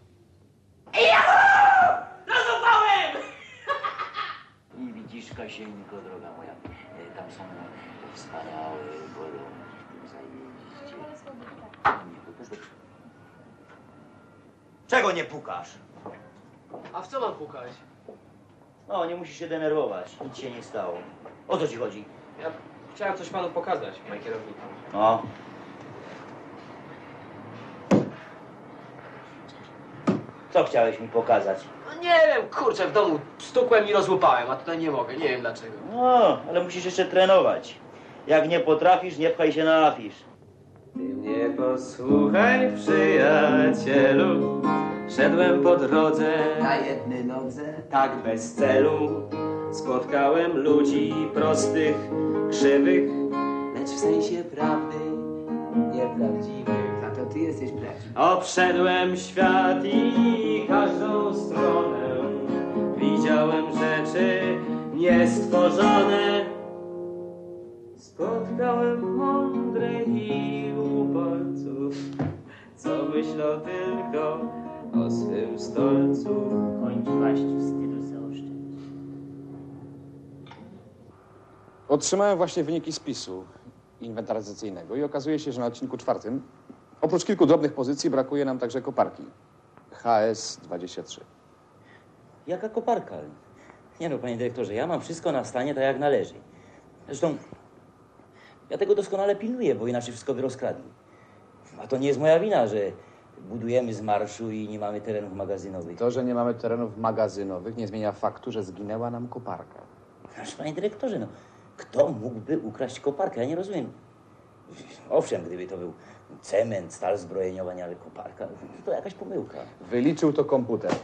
H: I widzisz, Kasieńko, droga moja, tam są wspaniałe bolony w tym zajeździe. Czego nie pukasz?
E: A w co mam pukać?
H: No, nie musisz się denerwować, nic się nie stało. O co ci chodzi?
E: Ja chciałem coś panu pokazać, panie kierowniku.
H: No. Co chciałeś mi pokazać?
E: No nie wiem, kurczę, w domu stukłem i rozłupałem, a tutaj nie mogę, nie wiem dlaczego.
H: No, ale musisz jeszcze trenować. Jak nie potrafisz, nie pchaj się na afisz.
E: Ty mnie posłuchaj, przyjacielu, szedłem po drodze
C: Na jednej nodze.
E: tak bez celu. Spotkałem ludzi prostych, krzywych, lecz w sensie prawdy nieprawdziwych.
C: Za to ty jesteś prawdziwy.
E: Obszedłem świat i każdą stronę. Widziałem rzeczy niestworzone. Spotkałem mądrych i uporców, co myślą tylko o swym stolcu.
H: Kończ waść, wstydu zaoszczędź.
T: Otrzymałem właśnie wyniki spisu inwentaryzacyjnego i okazuje się, że na odcinku 4 oprócz kilku drobnych pozycji brakuje nam także koparki. HS-23.
H: Jaka koparka? Nie no, panie dyrektorze, ja mam wszystko na stanie tak jak należy. Zresztą ja tego doskonale pilnuję, bo inaczej wszystko by rozkradli. A to nie jest moja wina, że budujemy z marszu i nie mamy terenów magazynowych.
T: To, że nie mamy terenów magazynowych, nie zmienia faktu, że zginęła nam koparka.
H: Ależ, panie dyrektorze, no, kto mógłby ukraść koparkę? Ja nie rozumiem. Owszem, gdyby to był cement, stal zbrojeniowa, nie, ale koparka, to jakaś pomyłka.
T: Wyliczył to komputer.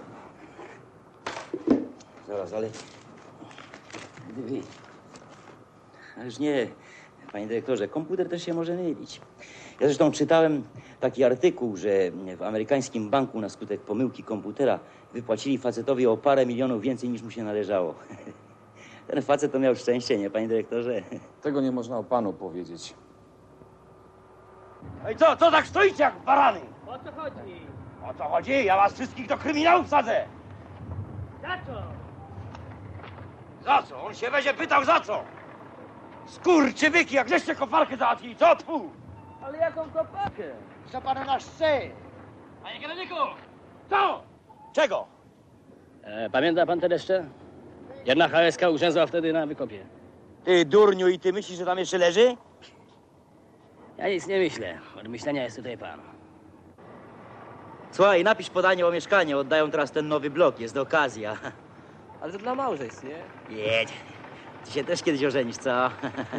H: Zaraz, ale... Gdyby... Ależ nie, panie dyrektorze, komputer też się może mylić. Ja zresztą czytałem taki artykuł, że w amerykańskim banku na skutek pomyłki komputera wypłacili facetowi o parę milionów więcej niż mu się należało. Ten facet to miał szczęście, nie, panie dyrektorze?
T: Tego nie można o panu powiedzieć.
O: No i co tak stoicie jak barany?
B: O co chodzi?
O: O co chodzi? Ja was wszystkich do kryminału wsadzę!
B: Za co?
O: Za co? On się będzie pytał za co? Skurczybyki, jak żeście koparkę załatwili, co tu?
B: Ale jaką koparkę?
O: Co panu na szce?
B: Panie kierowniku!
O: Co? Czego?
B: Pamięta pan te deszcze? Jedna HSK ugrzęzła wtedy na wykopie.
H: Ty, durniu, i ty myślisz, że tam jeszcze leży?
B: Ja nic nie myślę. Od myślenia jest tutaj pan.
H: Słuchaj, napisz podanie o mieszkanie, oddają teraz ten nowy blok, jest okazja.
E: Ale to dla małżeństw, nie?
H: Jedź. Ty się też kiedyś ożenisz, co?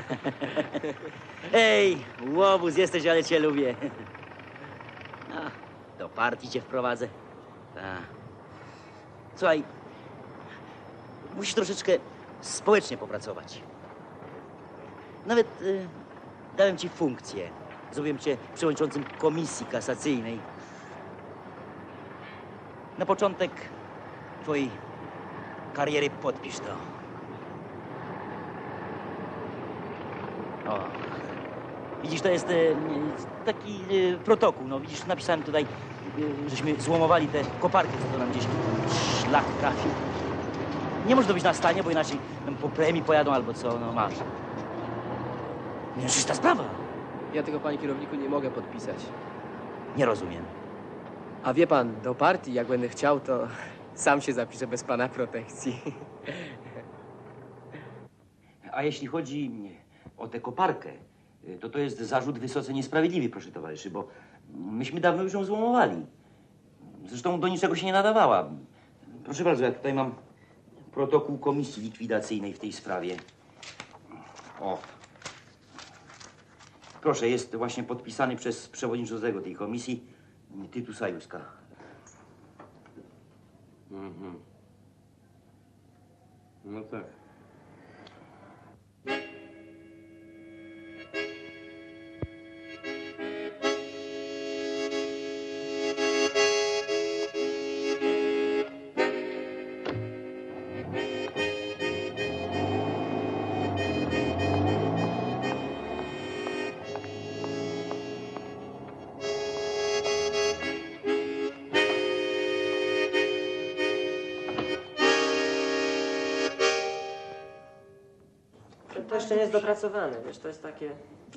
H: Ej, łobuz jesteś, ale cię lubię. A, do partii cię wprowadzę. Ta. Słuchaj, musisz troszeczkę społecznie popracować. Nawet dałem ci funkcję. Zrobiłem cię przewodniczącym komisji kasacyjnej. Na początek twojej kariery podpisz to. O. Widzisz, to jest taki protokół. No, widzisz, napisałem tutaj, żeśmy złomowali te koparki, co to nam gdzieś szlak trafił. Nie może to być na stanie, bo inaczej po premii pojadą albo co, no masz. Nie, przecież ta sprawa.
E: Ja tego, panie kierowniku, nie mogę podpisać.
H: Nie rozumiem.
E: A wie pan, do partii, jak będę chciał, to sam się zapiszę bez pana protekcji.
H: A jeśli chodzi o tę koparkę, to jest zarzut wysoce niesprawiedliwy, proszę towarzyszy, bo myśmy dawno już ją złomowali. Zresztą do niczego się nie nadawała. Proszę bardzo, ja tutaj mam protokół komisji likwidacyjnej w tej sprawie. O. Proszę, jest właśnie podpisany przez przewodniczącego tej komisji, Tytusa Juska.
E: No tak.
A: To jeszcze nie jest dopracowane, wiesz, to jest takie...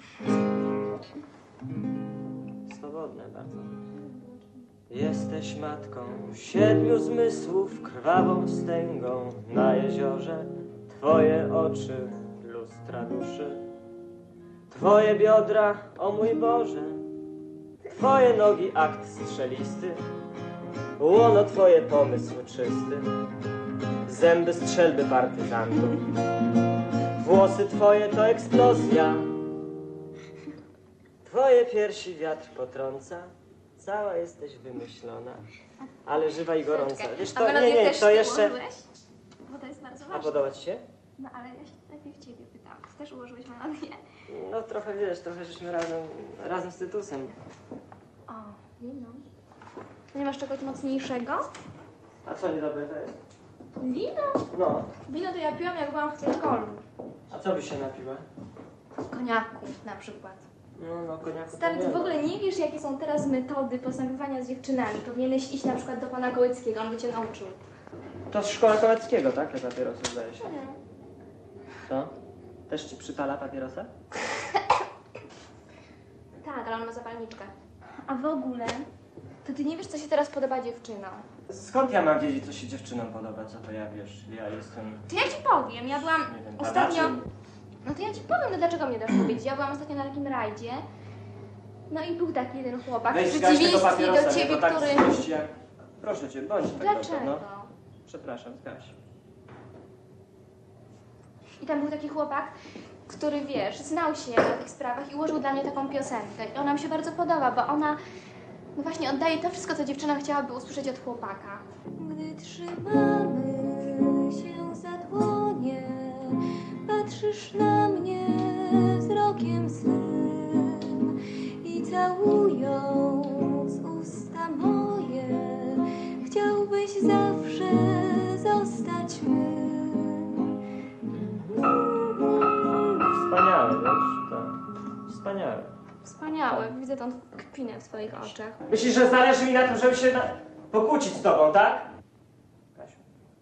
A: swobodne bardzo. Jesteś matką 7 zmysłów, krwawą wstęgą na jeziorze. Twoje oczy, lustra duszy. Twoje biodra, o mój Boże. Twoje nogi, akt strzelisty. Łono twoje, pomysł czysty. Zęby, strzelby partyzantów. Włosy twoje to eksplozja. Twoje piersi wiatr potrąca. Cała jesteś wymyślona, ale żywa i gorąca. Wiesz, to nie, to jeszcze...
L: Bo to jest bardzo
A: A
L: ważne.
A: podoba ci się?
L: No ale ja się najpierw ciebie pytałam. Ty też ułożyłeś melodię?
A: No trochę, wiesz, trochę żeśmy razem z Tytusem.
L: O, wino. Nie masz czegoś mocniejszego?
A: A co niedobre to jest?
L: Wino?
A: No.
L: Wino to ja piłam, jak byłam w przedszkolu.
A: A co byś się napiła?
L: Koniaku na przykład.
A: No, koniaku.
L: Stary, ty
A: nie
L: w ogóle nie wiesz, jakie są teraz metody postępowania z dziewczynami. Powinieneś iść na przykład do pana Kołyckiego, on by cię nauczył.
A: To z szkoły Kołeckiego, tak? Te papierosy, zdaje się.
L: Nie.
A: Co? Też ci przypala papierosa?
L: Tak, ale on ma zapalniczkę. A w ogóle, to ty nie wiesz, co się teraz podoba dziewczynom.
A: Skąd ja mam wiedzieć, co się dziewczynom podoba? Co to ja, wiesz, ja jestem...
L: To ja ci powiem, ja byłam
A: Nie wiem,
L: ostatnio...
A: badaczem.
L: No to ja ci powiem, no dlaczego mnie dasz powiedzieć. Ja byłam ostatnio na takim rajdzie. No i był taki jeden chłopak,
A: Weź
L: w
A: zgaś tego
L: przeciwieństwie
A: papierosa,
L: do
A: nie?
L: ciebie,
A: To tak
L: który...
A: złości jak... Proszę cię, bądź tak
L: Dlaczego?
A: dobra, no. Przepraszam, zgaś.
L: I tam był taki chłopak, który, wiesz, znał się na tych sprawach i ułożył dla mnie taką piosenkę. I ona mi się bardzo podoba, bo ona, no właśnie, oddaje to wszystko, co dziewczyna chciałaby usłyszeć od chłopaka.
U: Gdy trzymamy się za dłonie, patrzysz na mnie wzrokiem swym i całując usta moje, chciałbyś zawsze zostać mym.
A: Wspaniałe, wiesz, tak. Wspaniałe.
L: Wspaniałe, widzę tą kpinę w twoich oczach.
A: Myślisz, że zależy mi na tym, żeby się pokłócić z tobą, tak? Kasiu.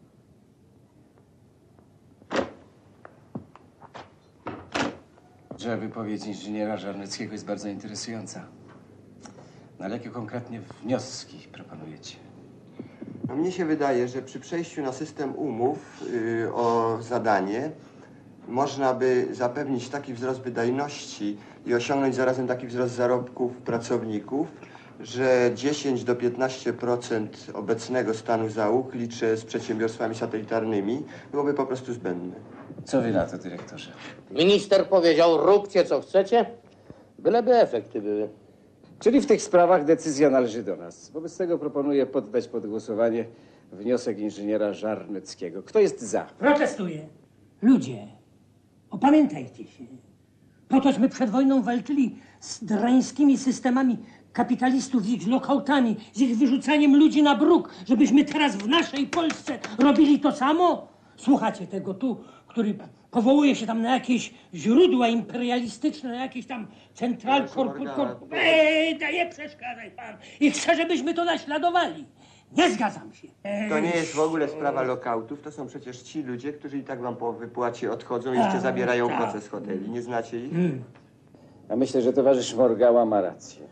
F: Że wypowiedź inżyniera Żarneckiego jest bardzo interesująca. No ale jakie konkretnie wnioski proponujecie?
N: No, mnie się wydaje, że przy przejściu na system umów o zadanie można by zapewnić taki wzrost wydajności i osiągnąć zarazem taki wzrost zarobków pracowników, że 10 do 15% obecnego stanu załóg, liczę z przedsiębiorstwami satelitarnymi, byłoby po prostu zbędne.
F: Co wy na to, dyrektorze?
V: Minister powiedział, róbcie co chcecie, byleby efekty były.
F: Czyli w tych sprawach decyzja należy do nas. Wobec tego proponuję poddać pod głosowanie wniosek inżyniera Żarneckiego. Kto jest za?
W: Protestuję. Ludzie, opamiętajcie się. Po tośmy przed wojną walczyli z drańskimi systemami kapitalistów, z ich lokautami, z ich wyrzucaniem ludzi na bruk, żebyśmy teraz w naszej Polsce robili to samo? Słuchacie tego tu, który powołuje się tam na jakieś źródła imperialistyczne, na jakieś tam central... Nie przeszkadzaj pan. I chce, żebyśmy to naśladowali. Nie zgadzam się.
N: To nie jest w ogóle sprawa lokautów, to są przecież ci ludzie, którzy i tak wam po wypłacie odchodzą i jeszcze zabierają koce z hoteli. Nie znacie ich?
F: Ja myślę, że towarzysz Morgała ma rację.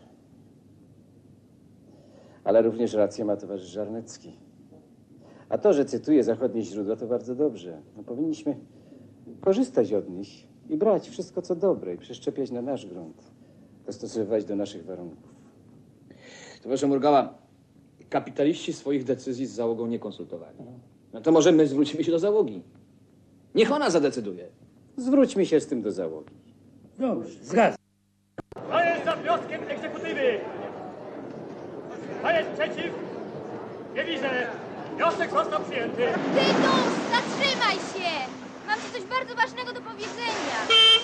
F: Ale również rację ma towarzysz Żarnecki. A to, że cytuję zachodnie źródła, to bardzo dobrze. No, powinniśmy korzystać od nich i brać wszystko, co dobre i przeszczepiać na nasz grunt. Dostosowywać do naszych warunków.
T: Towarzysze Morgała, kapitaliści swoich decyzji z załogą nie konsultowali. No to może my zwrócimy się do załogi. Niech ona zadecyduje.
F: Zwróćmy się z tym do załogi.
W: Dobrze, zgadzam.
S: To jest za wnioskiem egzekutywy. To jest przeciw. Nie widzę. Wniosek został przyjęty.
L: Tytus, zatrzymaj się! Mam ci coś bardzo ważnego do powiedzenia.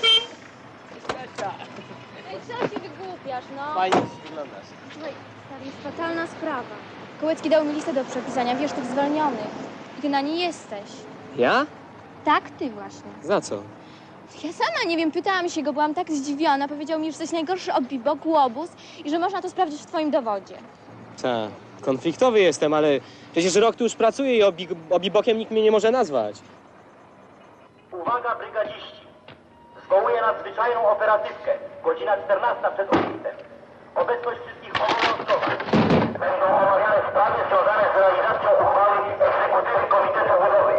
L: Ej, co się wygłupiasz, no?
K: Fajnie wyglądasz.
L: Słuchaj, stary, jest fatalna sprawa. Kołecki dał mi listę do przepisania, wiesz, tych zwolnionych. I ty na niej jesteś.
K: Ja?
L: Tak, ty właśnie.
K: Za co?
L: Ja sama nie wiem, pytałam się go, byłam tak zdziwiona. Powiedział mi, że jesteś najgorszy od Bibok, łobuz i że można to sprawdzić w twoim dowodzie.
K: Tak, konfliktowy jestem, ale przecież rok tu już pracuję i obibokiem nikt mnie nie może nazwać.
D: Uwaga, brygadziści! Zwołuję nadzwyczajną operatywkę. Godzina 14 przed opisem. Obecność wszystkich obowiązkowa. Będą omawiane sprawy związane z realizacją uchwały egzekutywy Komitetu Budowy.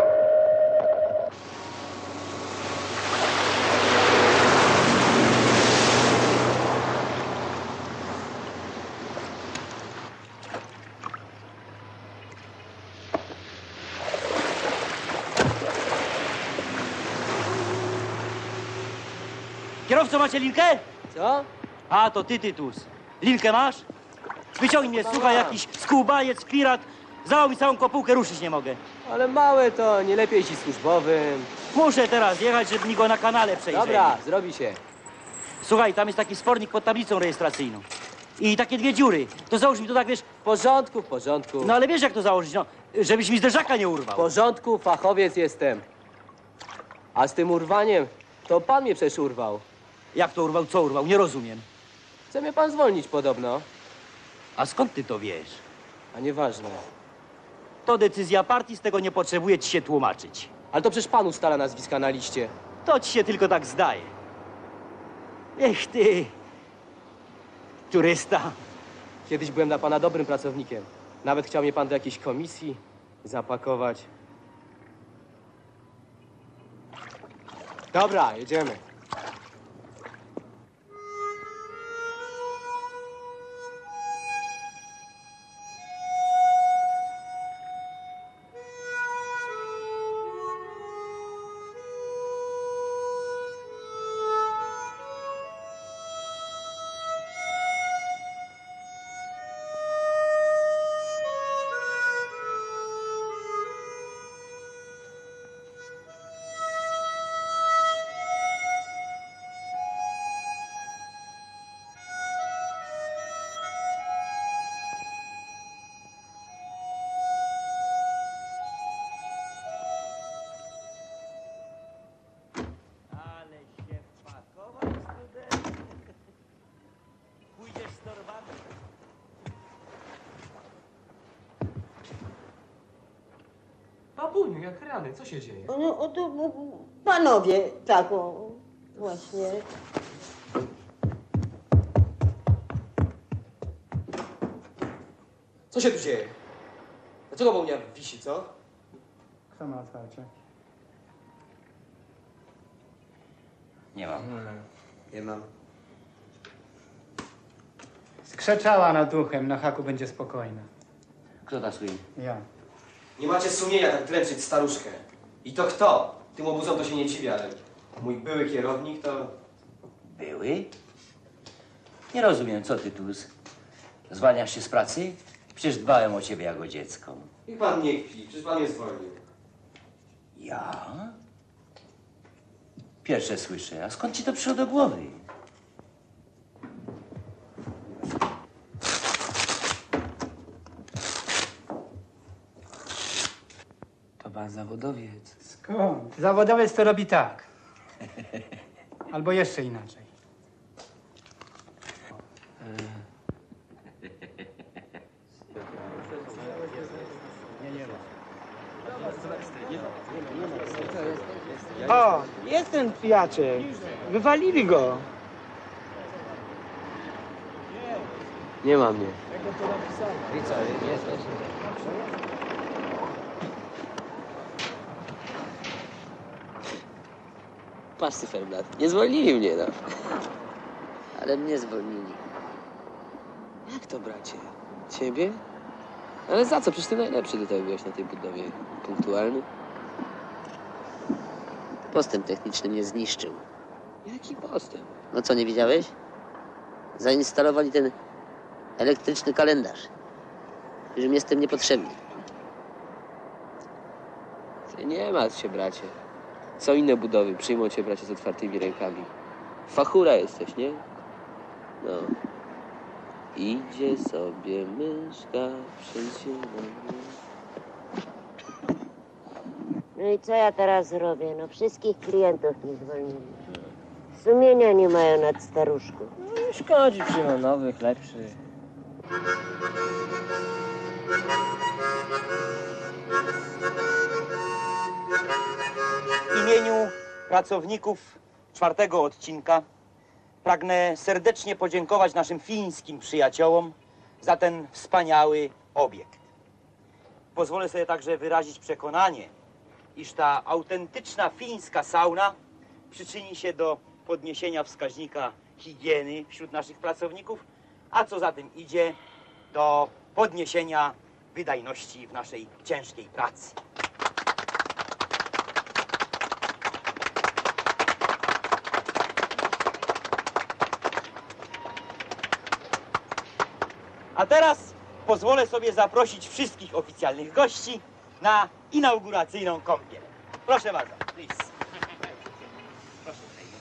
O: Kierowco, macie linkę?
K: Co?
O: A, to ty, Tytus. Linkę masz? Wyciągnij mnie, słuchaj, jakiś skubaniec, pirat. Załóż mi całą kopułkę, ruszyć nie mogę.
K: Ale małe to, nie lepiej ci służbowym.
O: Muszę teraz jechać, żeby mi go na kanale przejrzeli.
K: Dobra, zrobi się.
O: Słuchaj, tam jest taki spornik pod tablicą rejestracyjną. I takie dwie dziury. To załóż mi to tak, wiesz...
K: W porządku, w porządku.
O: No ale wiesz, jak to założyć, no. Żebyś mi zderzaka nie urwał.
K: W porządku, fachowiec jestem. A z tym urwaniem, to pan mnie przecież urwał.
O: Jak to urwał? Co urwał? Nie rozumiem.
K: Chce mnie pan zwolnić podobno.
O: A skąd ty to wiesz?
K: A nieważne.
O: To decyzja partii, z tego nie potrzebuje ci się tłumaczyć.
K: Ale to przecież pan ustala nazwiska na liście.
O: To ci się tylko tak zdaje. Ech ty, turysta.
K: Kiedyś byłem dla pana dobrym pracownikiem. Nawet chciał mnie pan do jakiejś komisji zapakować. Dobra, jedziemy.
O: Ale się wpakować, student. Pójdziesz z torbami.
K: Babuniu, jak rany, co się dzieje?
J: No, to panowie, tak, o, właśnie.
K: Co się tu dzieje? Dlaczego Bałnia wisi, co?
Q: Kto ma otwarcie?
H: Nie mam.
C: Nie mam.
Q: Skrzeczała nad uchem, na haku będzie spokojna.
H: Kto ta stoi?
Q: Ja.
K: Nie macie sumienia tak dręczyć staruszkę. I to kto? Tym obuzom to się nie dziwi, ale mój były kierownik to...
H: Były? Nie rozumiem, co ty tu? Zwalniasz się z pracy? Przecież dbałem o ciebie jako dziecko.
K: Niech pan nie kpi, przecież pan mnie zwolnił.
H: Ja? Pierwsze słyszę. A skąd ci to przyszło do głowy?
E: To pan zawodowiec.
Q: Skąd? Zawodowiec to robi tak. Albo jeszcze inaczej.
F: O, jest ten pijaczek. Wywalili go.
E: Nie ma mnie.
F: I co, jesteś?
E: Patrz, Cyferblat, nie zwolnili mnie, no.
B: Ale mnie zwolnili.
E: Jak to, bracie? Ciebie? Ale za co? Przecież ty najlepszy do tego byłeś na tej budowie. Punktualny.
B: Postęp techniczny mnie zniszczył.
E: Jaki postęp?
B: No co, nie widziałeś? Zainstalowali ten elektryczny kalendarz. Już mi jestem niepotrzebny.
E: Ty nie martw się, bracie. Są inne budowy, przyjmą cię, bracie, z otwartymi rękami. Fachura jesteś, nie? No. Idzie sobie myszka, przyjdzie na mnie.
M: No i co ja teraz zrobię? No wszystkich klientów mi zwolnili. Sumienia nie mają nad staruszką.
B: No nie szkodzi, przyjmą nowych, lepszych.
H: W imieniu pracowników 4. odcinka pragnę serdecznie podziękować naszym fińskim przyjaciołom za ten wspaniały obiekt. Pozwolę sobie także wyrazić przekonanie, iż ta autentyczna fińska sauna przyczyni się do podniesienia wskaźnika higieny wśród naszych pracowników, a co za tym idzie, do podniesienia wydajności w naszej ciężkiej pracy. A teraz pozwolę sobie zaprosić wszystkich oficjalnych gości na inauguracyjną kąpiel. Proszę bardzo, please. Proszę.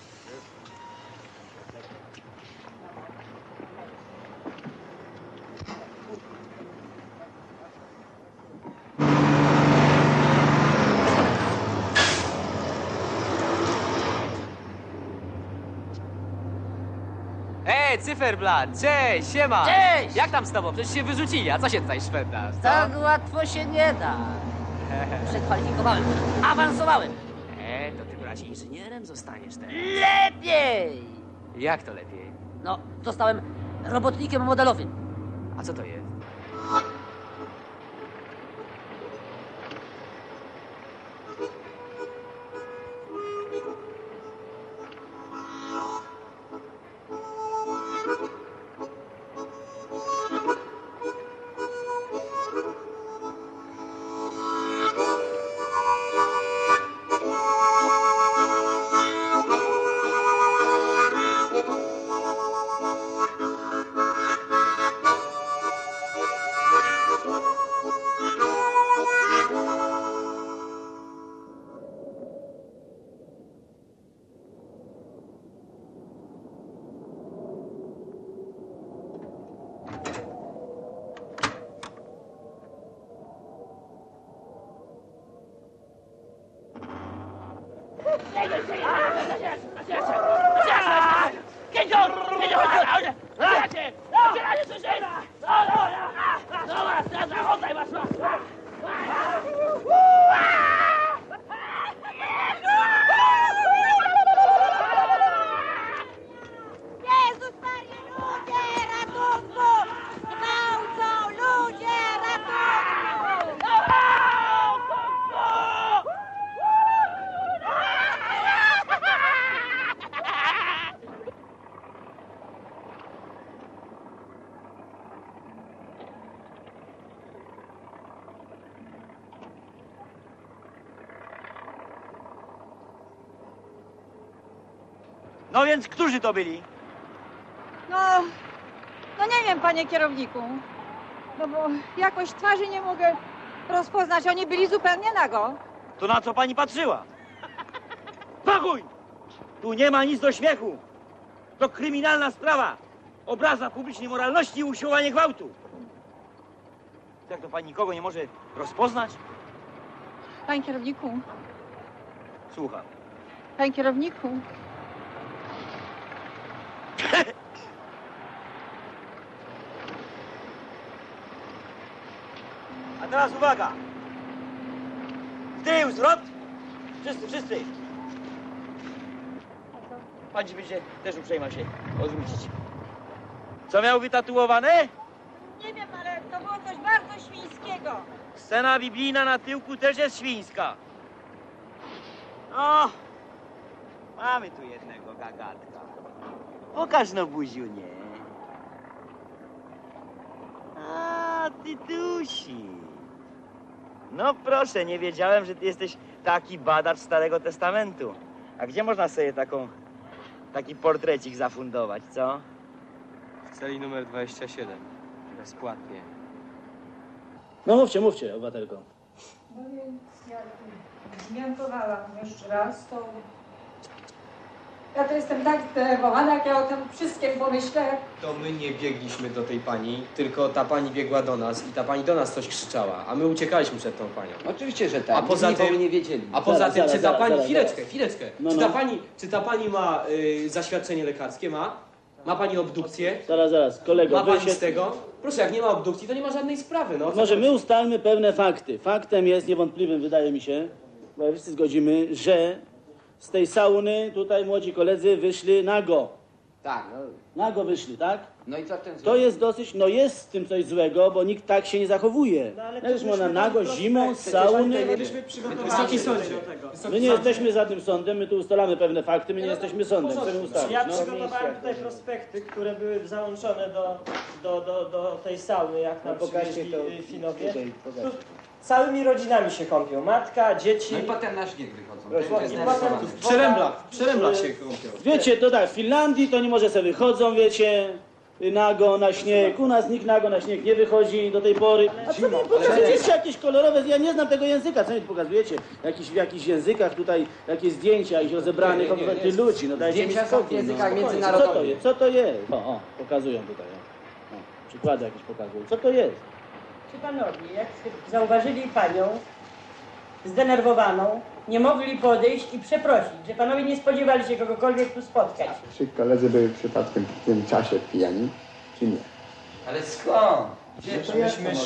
G: Cyferblat, cześć, siema!
B: Cześć!
G: Jak tam z tobą? Przecież się wyrzucili, a co się tutaj szwędasz?
B: Tak łatwo się nie da. Przekwalifikowałem, awansowałem.
G: To ty, bracie, inżynierem zostaniesz teraz.
B: Lepiej!
G: Jak to lepiej?
B: No, zostałem robotnikiem modelowym.
G: A co to jest?
U: Jezus Maria, ludzie, ratunku! Gwałcą, ludzie, ratunku!
H: No więc którzy to byli?
P: No nie wiem, panie kierowniku. No bo jakoś twarzy nie mogę rozpoznać. Oni byli zupełnie nago.
H: To na co pani patrzyła? Pachuj! Tu nie ma nic do śmiechu. To kryminalna sprawa. Obraza publicznej moralności i usiłowanie gwałtu. Jak to pani nikogo nie może rozpoznać?
P: Panie kierowniku,
H: Słucham.
P: panie kierowniku.
H: A teraz uwaga! W tył, zwrot! Wszyscy, wszyscy! Pani by się też uprzejma się odwrócić. Co miał wytatuowane?
P: Nie wiem, ale to było coś bardzo świńskiego.
H: Scena biblijna na tyłku też jest świńska. O! Mamy tu jednego gagatka. Pokaż no buziunie. A, Tytusi. No proszę, nie wiedziałem, że ty jesteś taki badacz Starego Testamentu. A gdzie można sobie taki portrecik zafundować, co?
E: W celi numer 27. Bezpłatnie.
Q: No mówcie, obywatelko.
P: No więc ja zmiankowałam jeszcze raz, to... Ja to jestem tak zdenerwowana, jak ja o tym wszystkim pomyślę.
E: To my nie biegliśmy do tej pani, tylko ta pani biegła do nas i ta pani do nas coś krzyczała, a my uciekaliśmy przed tą panią.
C: Oczywiście, że tak.
E: A poza
C: Nikogo
E: tym
C: nie wiedzieli.
E: A poza tym, czy ta pani...
Q: zaraz.
E: Chwileczkę.
Q: No,
E: Czy,
Q: no.
E: czy ta pani ma zaświadczenie lekarskie? Ma? Ma pani obdukcję?
Q: Zaraz, kolego.
E: Ma
Q: wy
E: pani
Q: się-
E: z tego? Proszę, jak nie ma obdukcji, to nie ma żadnej sprawy, no.
Q: Może my ustalmy pewne fakty. Faktem jest niewątpliwym, wydaje mi się, bo wszyscy zgodzimy, że z tej sauny tutaj młodzi koledzy wyszli nago.
C: Tak.
Q: Nago wyszli, tak?
C: No i co w tym
Q: To jest dosyć, no jest z tym coś złego, bo nikt tak się nie zachowuje. Jak można nago, zimą, z sauny.
E: Wysoki sądzie.
Q: My nie jesteśmy żadnym sądem, my tu ustalamy pewne fakty, my nie jesteśmy sądem, chcemy ustalić.
A: Ja
Q: No.
A: przygotowałem tutaj prospekty, które były załączone do tej sauny, jak nam przywieźli Finowie. Tu całymi rodzinami się kąpią. Matka, dzieci.
C: No i potem na śnieg wychodzą.
E: W Przeręblach się kąpią.
Q: Wiecie, to tak, w Finlandii to nie może sobie wychodzą, wiecie, nago na śnieg. U nas nikt nago na śnieg nie wychodzi do tej pory. A co mi pokazujecie jakieś kolorowe, ja nie znam tego języka, co mi pokazujecie? W jakichś językach tutaj, jakieś zdjęcia ich rozebranych tych ludzi, no dajcie mi
C: Zdjęcia są w
Q: spokój.
C: językach
Q: no.
C: międzynarodowych.
Q: Co to jest? O, pokazują tutaj. O, przykłady jakieś pokazują. Co to jest?
J: Czy panowie, jak zauważyli panią zdenerwowaną, nie mogli podejść i przeprosić, że panowie nie spodziewali się kogokolwiek tu spotkać?
N: Czy koledzy byli przypadkiem w tym czasie pijani, czy nie?
C: Ale skąd?
N: Myśmy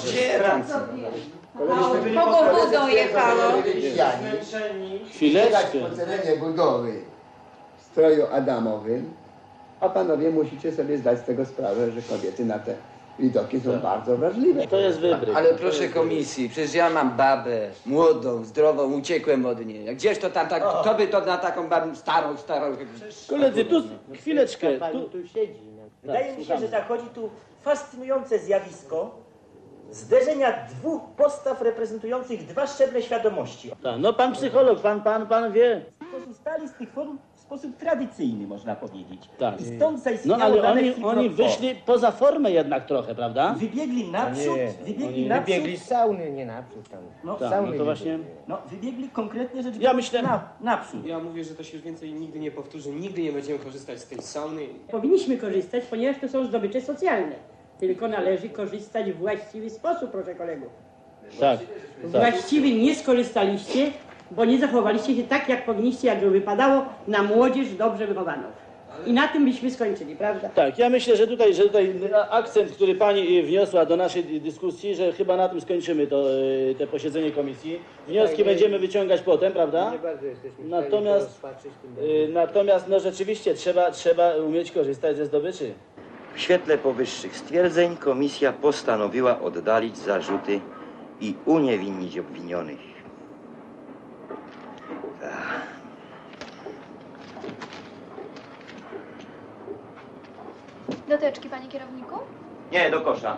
P: Kogo budą jechało?
N: Chwileczkę. Po terenie budowy w stroju adamowym, a panowie musicie sobie zdać z tego sprawę, że kobiety na te widoki są bardzo wrażliwe.
Q: To jest wybryk.
C: Ale proszę komisji, przecież ja mam babę, młodą, zdrową, uciekłem od niej. A gdzież to tam, kto by to na taką babę starą...
Q: Koledzy, tu chwileczkę. Tu
A: siedzi. Wydaje mi się,
Q: słuchamy.
A: że zachodzi tu fascynujące zjawisko zderzenia dwóch postaw reprezentujących dwa szczeble świadomości.
Q: Tak, no pan psycholog, pan wie.
A: Korzystali z tych form w sposób tradycyjny, można powiedzieć.
Q: Tak.
A: I stąd
Q: No
A: zaistniało
Q: ale
A: dane
Q: oni
A: quiproquo.
Q: wyszli poza formę jednak trochę, prawda?
A: Wybiegli naprzód,
F: Wybiegli z sauny, nie naprzód tam.
A: No,
Q: Tak,
A: sauny
Q: no to właśnie...
A: No, wybiegli konkretnie rzecz
Q: Ja myślę...
A: naprzód.
E: Ja mówię, że to się już więcej nigdy nie powtórzy, nigdy nie będziemy korzystać z tej sauny.
J: Powinniśmy korzystać, ponieważ to są zdobycze socjalne. Tylko należy korzystać w właściwy sposób, proszę kolegów.
Q: Tak.
J: Właściwie nie skorzystaliście, bo nie zachowaliście się tak, jak powinniście, jakby wypadało na młodzież dobrze wychowaną. I na tym byśmy skończyli, prawda?
Q: Tak, ja myślę, że tutaj akcent, który pani wniosła do naszej dyskusji, że chyba na tym skończymy te posiedzenie komisji. Wnioski będziemy wyciągać potem, prawda?
F: Nie bardzo jesteśmy
Q: Natomiast no rzeczywiście trzeba umieć korzystać ze zdobyczy.
H: W świetle powyższych stwierdzeń komisja postanowiła oddalić zarzuty i uniewinnić obwinionych.
L: Do teczki, panie kierowniku?
H: Nie, do kosza.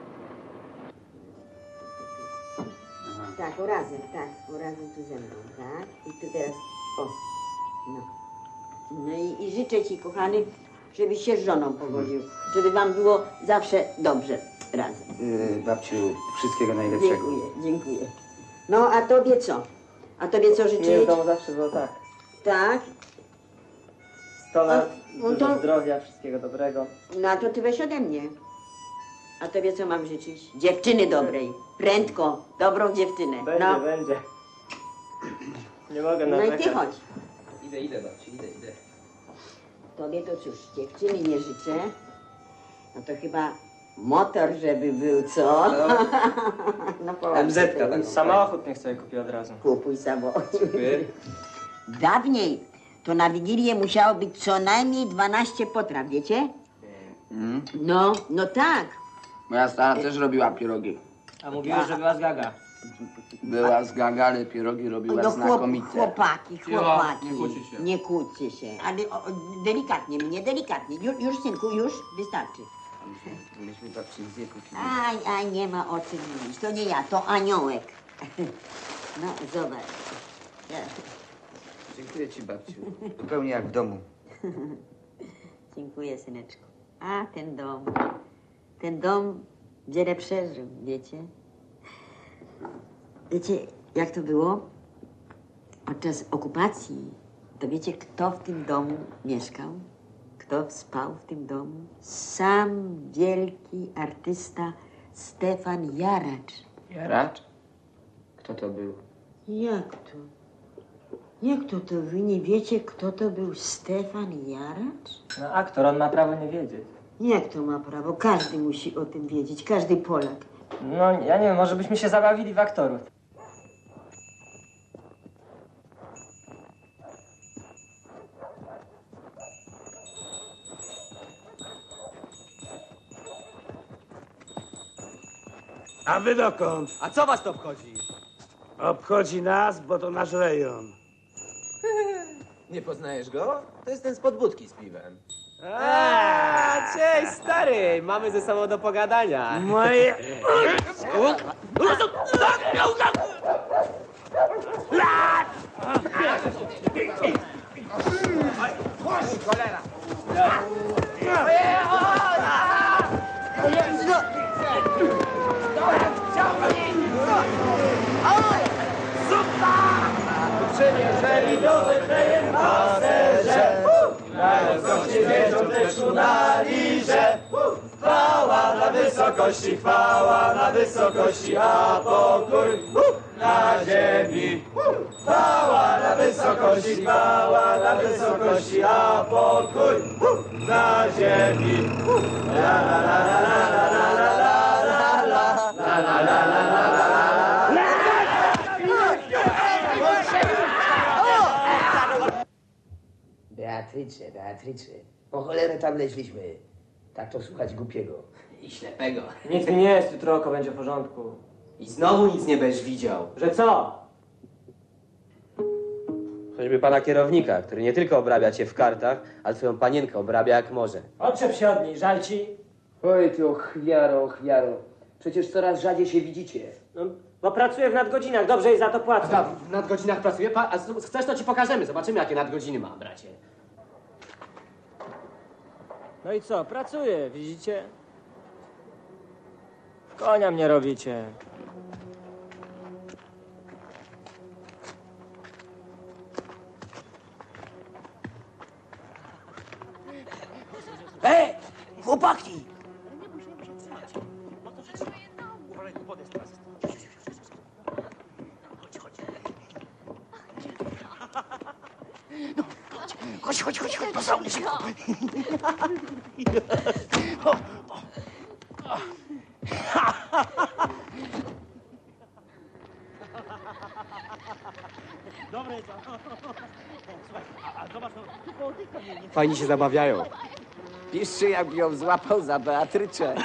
M: Tak, o razem tu ze mną, tak? I tu teraz, o, no. No i życzę ci, kochany, żebyś się z żoną pogodził, żeby wam było zawsze dobrze razem.
C: Babciu, wszystkiego najlepszego.
M: Dziękuję. No, a tobie co? A tobie co życzyć?
B: Nie, w domu zawsze było tak.
M: Tak?
B: 100 lat,
M: no
B: dużo
M: to-
B: zdrowia, wszystkiego dobrego.
M: No, a to ty weź ode mnie. A tobie co mam życzyć? Dziewczyny dobrej. Prędko, dobrą dziewczynę.
B: Będzie,
M: No.
B: będzie. Nie mogę
M: No i
B: narzekać.
M: ty chodź.
E: Idę, babci, idę.
M: Tobie to cóż, dziewczyny nie życzę. No to chyba motor, żeby był, co? No powiedz.
B: Samochód niech sobie kupi od razu.
M: Kupuj samochód.
E: Dziękuję.
M: Dawniej to na Wigilię musiało być co najmniej 12 potraw, wiecie? No tak.
E: Moja stara też robiła pierogi.
A: A mówiłeś, że była z Gaga.
E: Była z Gaga, ale pierogi robiła
M: No
E: znakomite.
M: chłopaki.
E: nie kłóćcie się.
M: Nie kłóćcie się. Ale delikatnie mnie, delikatnie. Już, synku, już wystarczy.
E: Myśmy to przez wieku.
M: Aj, nie ma o czym mówić. To nie ja, to aniołek. No, zobacz.
C: Dziękuję ci, babciu. Zupełnie jak w domu.
M: Dziękuję, syneczku. A, ten dom wiele przeżył, wiecie? Wiecie, jak to było? Podczas okupacji, to wiecie, kto w tym domu mieszkał? Kto spał w tym domu? Sam wielki artysta Stefan Jaracz.
E: Jaracz? Kto to był?
M: Jak to? Jak to wy nie wiecie, kto to był Stefan Jaracz?
A: No aktor, on ma prawo nie wiedzieć.
M: Jak to ma prawo? Każdy musi o tym wiedzieć, każdy Polak.
A: No, ja nie wiem, może byśmy się zabawili w aktorów.
I: A wy dokąd?
G: A co was to obchodzi?
I: Obchodzi nas, bo to nasz rejon.
G: Nie poznajesz go? To jest ten spod budki z piwem.
E: Cześć, stary! Mamy ze sobą do pogadania.
I: Moje...
G: Cholera!
R: Przemierzeli nowe klejem paserze, na wysokości wiedzą teczku na liże. Chwała na wysokości, a pokój na ziemi. Chwała na wysokości, a pokój na ziemi. La la la la la la la la la la la la la.
C: Beatrycze, po cholerę tam leźliśmy. Tak to słuchać głupiego.
E: I ślepego.
A: Nic mi nie jest, jutro oko będzie w porządku.
E: I znowu nic nie będziesz widział.
A: Że co?
E: Choćby pana kierownika, który nie tylko obrabia cię w kartach, ale twoją panienkę obrabia jak może.
A: Odczep się od niej, żal ci?
E: Oj ty ochwiaro. Przecież coraz rzadziej się widzicie.
A: No, bo pracuję w nadgodzinach, dobrze jej za to płacę.
E: W nadgodzinach pracuje pan? A chcesz, to ci pokażemy. Zobaczymy, jakie nadgodziny ma, bracie.
A: No i co, pracuję, widzicie? W konia mnie robicie.
O: Chłopaki! Chodź, pocałuj się.
S: Dobre to. Słuchaj, a zobacz, no,
E: Fajnie się zabawiają.
C: Piszczy, jak ją złapał za Beatryczę.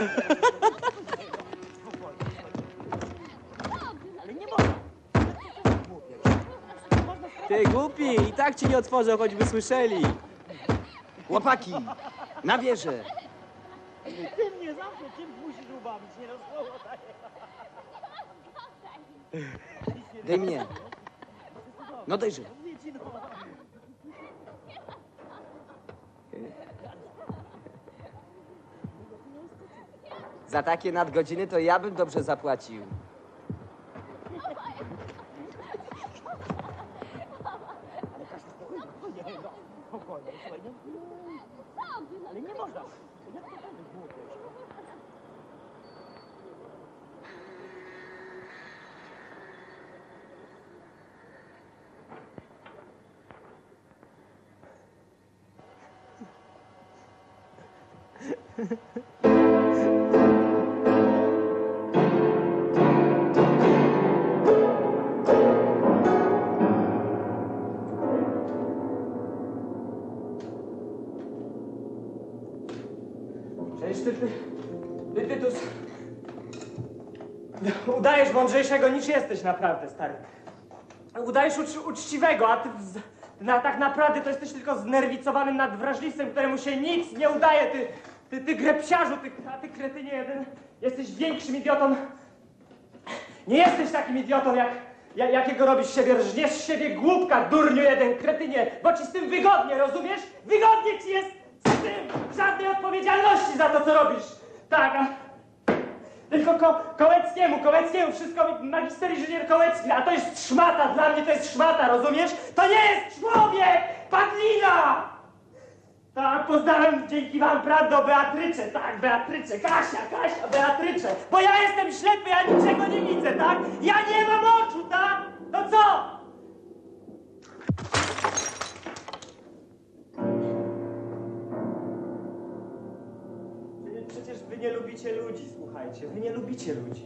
E: Ty głupi, i tak ci nie otworzą, choćby słyszeli.
C: Chłopaki, na wieżę.
S: Ty mnie zawsze czymś musisz ubawić, nie rozsłowo
C: Daj mnie. No dejże. Za takie nadgodziny to ja bym dobrze zapłacił.
S: Spokojnie, słuchaj, ale nie można. Jak to tak głupie?
A: Przecież ty, Tytus, udajesz mądrzejszego niż jesteś naprawdę, stary. Udajesz uczciwego, a ty tak naprawdę to jesteś tylko znerwicowanym nadwrażliwcem, któremu się nic nie udaje, ty grepsiarzu, ty kretynie jeden. Jesteś większym idiotą. Nie jesteś takim idiotą, jakiego robisz z siebie. Rżniesz z siebie głupka, durniu jeden, kretynie, bo ci z tym wygodnie, rozumiesz? Wygodnie ci jest z tym! Żadnej odpowiedzialności za to, co robisz. Tak, a tylko Kołeckiemu, wszystko magister inżynier Kołecki, a to jest szmata, dla mnie to jest szmata, rozumiesz? To nie jest człowiek! Padlina! Tak, poznałem dzięki wam, prawda, Beatrycze, tak, Beatrycze, Kasia, Beatrycze, bo ja jestem ślepy, ja niczego nie widzę, tak? Ja nie mam oczu, tak? No co? Przecież wy nie lubicie ludzi, słuchajcie, wy nie lubicie ludzi.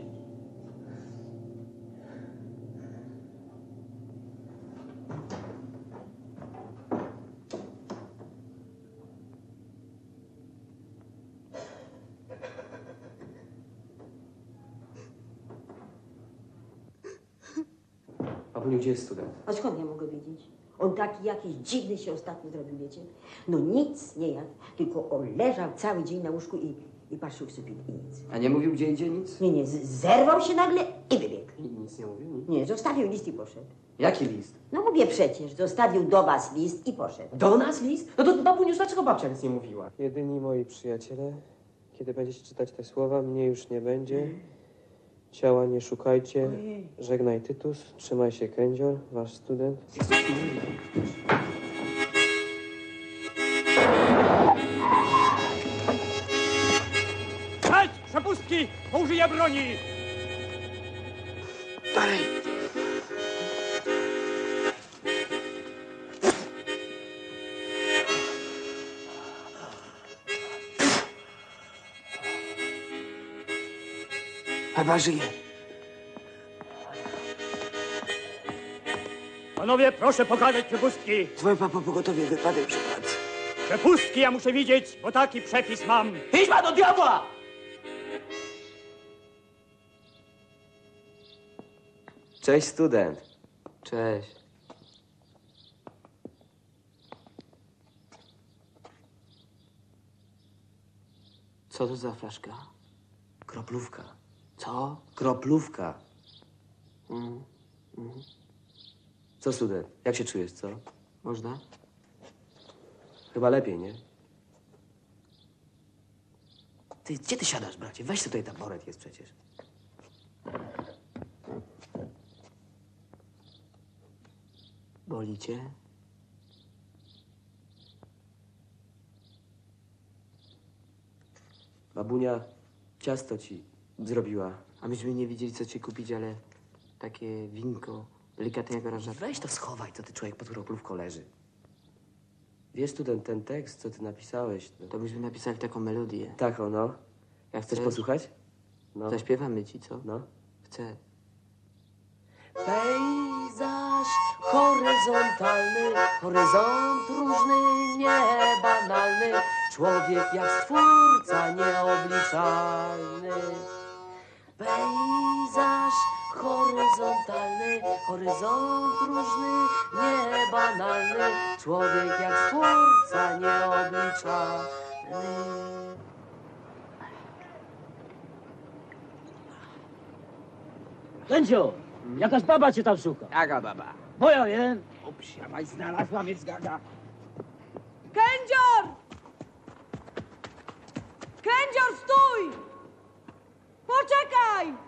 E: Babuniu, gdzie jest student?
M: A skąd ja mogę wiedzieć? On taki jakiś dziwny się ostatnio zrobił, wiecie? No nic nie jadł, tylko on leżał cały dzień na łóżku i patrzył w sufit i nic.
E: A nie mówił, gdzie idzie, nic?
M: Nie, zerwał się nagle i wybiegł.
E: I nic nie mówił? Nic.
M: Nie, zostawił list i poszedł.
E: Jaki list?
M: No mówię przecież, zostawił do was list i poszedł.
E: Do nas list? No to babuniu, dlaczego babcia nic nie mówiła?
T: Jedyni moi przyjaciele, kiedy będziecie czytać te słowa, mnie już nie będzie. Ciała nie szukajcie. Żegnaj Tytus, trzymaj się Kędzior, wasz student.
S: Stać! Przepustki! Użyję broni!
E: Dalej! Chyba żyje.
S: Panowie, proszę pokazać przepustki.
E: Dzwoń pan po pogotowie, wypadek przy pracy.
S: Przepustki ja muszę widzieć, bo taki przepis mam.
E: Idź pan do diabła! Cześć, student. Cześć. Co to za flaszka? Kroplówka. Co? Kroplówka. Co, student? Jak się czujesz, co? Można? Chyba lepiej, nie? Ty, gdzie ty siadasz, bracie? Weź tutaj, taboret jest przecież. Boli cię? Babunia ciasto ci zrobiła. A myśmy nie wiedzieli, co ci kupić, ale takie winko, delikatnie jak oranżatka. Weź to schowaj, co ty człowiek pod kroplówką leży. Wiesz, student, ten tekst, co ty napisałeś... To byśmy napisali taką melodię. Tak, no. Jak chcesz posłuchać? No. Zaśpiewamy ci, co? No. Chcę. Pejzaż horyzontalny, horyzont różny, niebanalny, człowiek jak stwórca nieobliczalny. Pejzaż horyzontalny, horyzont różny, niebanalny, człowiek jak stwórca nieobliczalny.
B: Lęcio, jakaś baba cię tam szuka.
F: Jaka baba?
B: Bo ja wiem.
F: Obsiadaj, znalazła mnie zgaga.
U: Kędzior! Kędzior, stój! Poczekaj!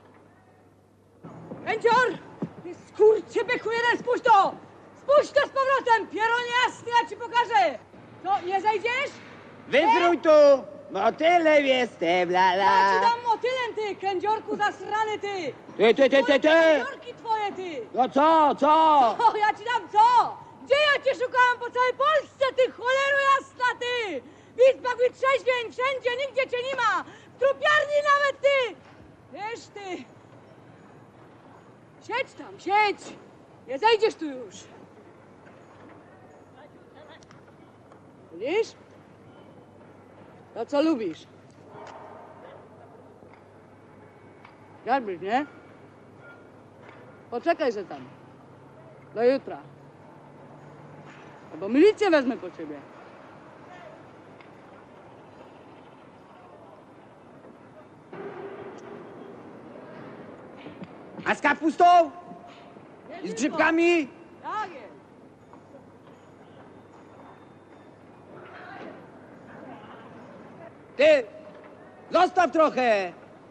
U: Kędzior! Ty skurczybyku jeden, spuść to! Spuść to z powrotem! Pieron jasny, ja ci pokażę! Co, nie zejdziesz?
F: Wyfruj tu! Motylem jestem, la la!
U: Ja ci dam motylem, ty, kędziorku zasrany, ty!
F: Ty!
U: Kędziorki twoje, ty!
F: No co?
U: O, ja ci dam co? Gdzie ja cię szukałam po całej Polsce, ty cholero jasna, ty! W izbach wytrzeźwień, wszędzie, nigdzie cię nie ma! W trupiarni nawet, ty! Wiesz, ty... Siedź tam, siedź! Nie zejdziesz tu już! Widzisz? To co lubisz? Jakbyś, nie? Poczekaj się tam. Do jutra. Albo milicję wezmę po ciebie.
F: A z kapustą? I z grzybkami?
U: Tak jest.
F: Ty! Zostaw trochę!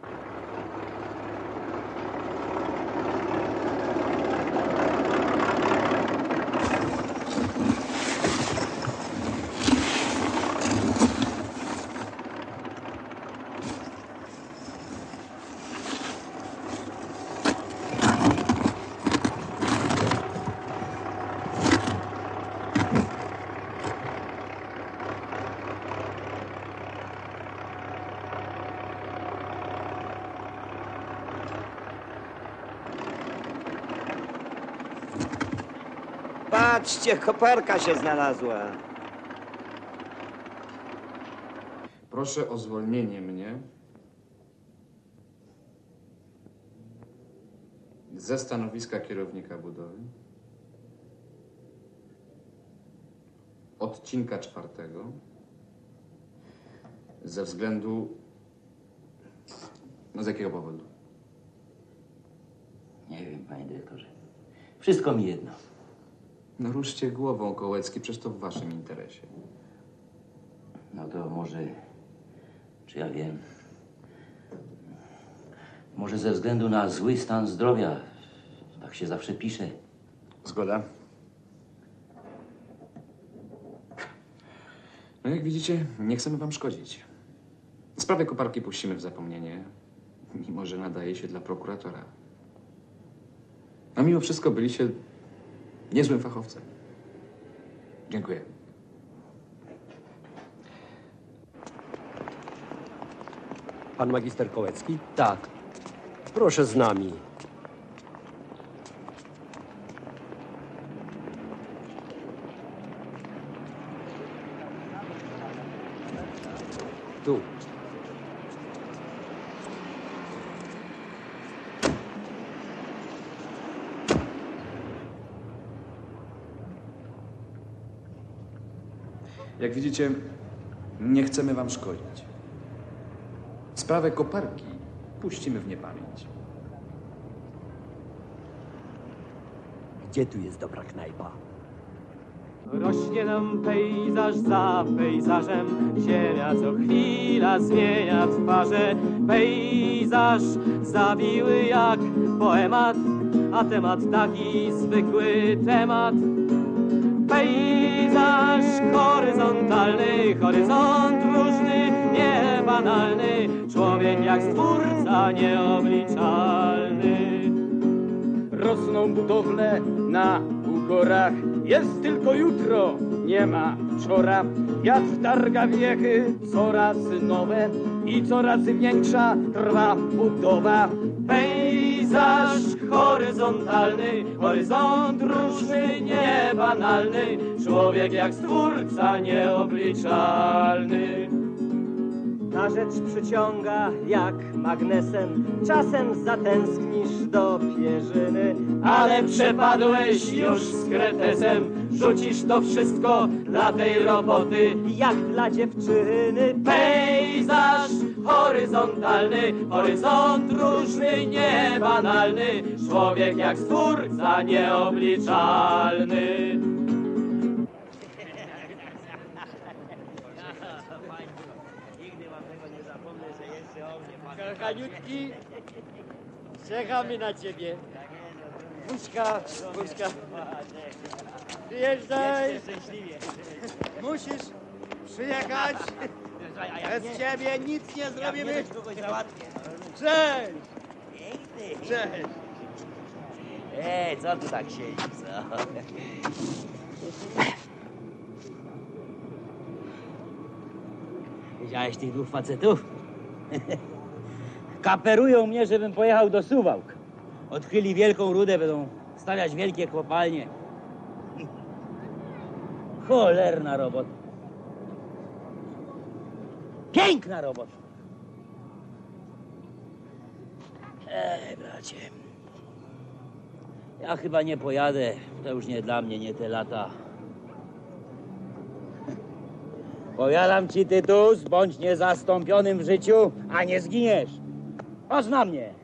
H: Patrzcie, koparka się znalazła.
D: Proszę o zwolnienie mnie ze stanowiska kierownika budowy, odcinka 4, ze względu... No z jakiego powodu?
H: Nie wiem, panie dyrektorze. Wszystko mi jedno.
D: No ruszcie głową, Kołecki, przecież to w waszym interesie.
H: No to może... Czy ja wiem? Może ze względu na zły stan zdrowia. Tak się zawsze pisze.
D: Zgoda. No jak widzicie, nie chcemy wam szkodzić. Sprawę koparki puścimy w zapomnienie, mimo że nadaje się dla prokuratora. A mimo wszystko byliście niezłym fachowcem. Dziękuję.
V: Pan magister Kołecki? Tak. Proszę z nami. Tu.
D: Jak widzicie, nie chcemy wam szkodzić. Sprawę koparki puścimy w niepamięć.
V: Gdzie tu jest dobra knajpa?
G: Rośnie nam pejzaż za pejzażem, ziemia co chwila zmienia twarze. Pejzaż zawiły jak poemat, a temat taki zwykły temat. Pejzaż horyzontalny, horyzont różny, niebanalny, człowiek jak stwórca nieobliczalny.
Q: Rosną budowle na ugorach, jest tylko jutro, nie ma wczora. Wiatr targa wiechy, coraz nowe i coraz większa trwa budowa.
G: Pejzaż horyzontalny, horyzont różny, niebanalny, człowiek jak stwórca nieobliczalny.
A: Ta rzecz przyciąga jak magnesem, czasem zatęsknisz do pierzyny.
G: Ale przepadłeś już z kretesem, rzucisz to wszystko dla tej roboty.
A: Jak dla dziewczyny.
G: Pejzaż horyzontalny, horyzont różny, niebanalny, człowiek jak stwórca nieobliczalny.
B: Kochaniutki, czekamy na ciebie. Buźka, buźka. Przyjeżdżaj. Musisz przyjechać. Bez ciebie nic nie zrobimy. Cześć. Cześć.
H: Ej, co tu tak siedzi, co?
B: Widziałeś tych dwóch facetów? Kaperują mnie, żebym pojechał do Suwałk. Odkryli wielką rudę, będą stawiać wielkie kopalnie. Cholerna robota. Piękna robota.
O: bracie. Ja chyba nie pojadę. To już nie dla mnie, nie te lata. Powiadam ci, Tytus, bądź niezastąpionym w życiu, a nie zginiesz. Patrz na mnie.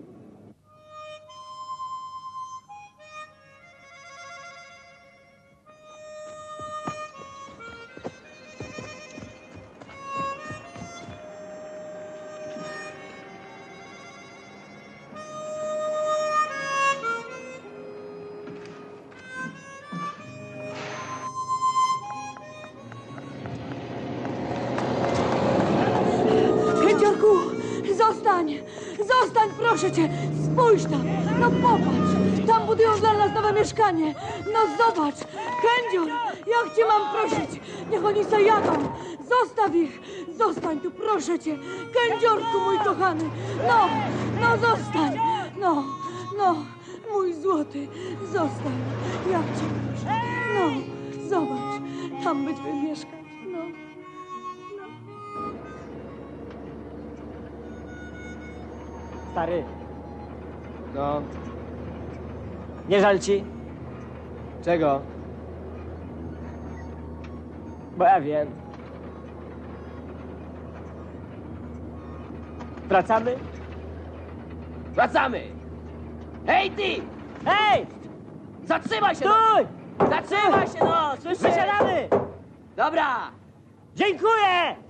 U: Kędziorku, zostań! Zostań, proszę cię! Spójrz tam! No popatrz! Tam budują dla nas nowe mieszkanie! No zobacz! Kędzior! Jak cię mam prosić? Niech oni se jadą! Zostaw ich! Zostań tu, proszę cię! Kędziorku, mój kochany! No! No zostań! No! No! Mój złoty! Zostań! Jak cię proszę! No! Zobacz! Tam będziemy mieszkać! No!
A: Stary. No. Nie żal ci? Czego? Bo ja wiem. Wracamy?
B: Wracamy! Hej, ty!
A: Hej!
B: Zatrzymaj się!
A: Stój!
B: Zatrzymaj się, no! Słyszysz?
A: Wysiadamy!
B: Dobra!
A: Dziękuję!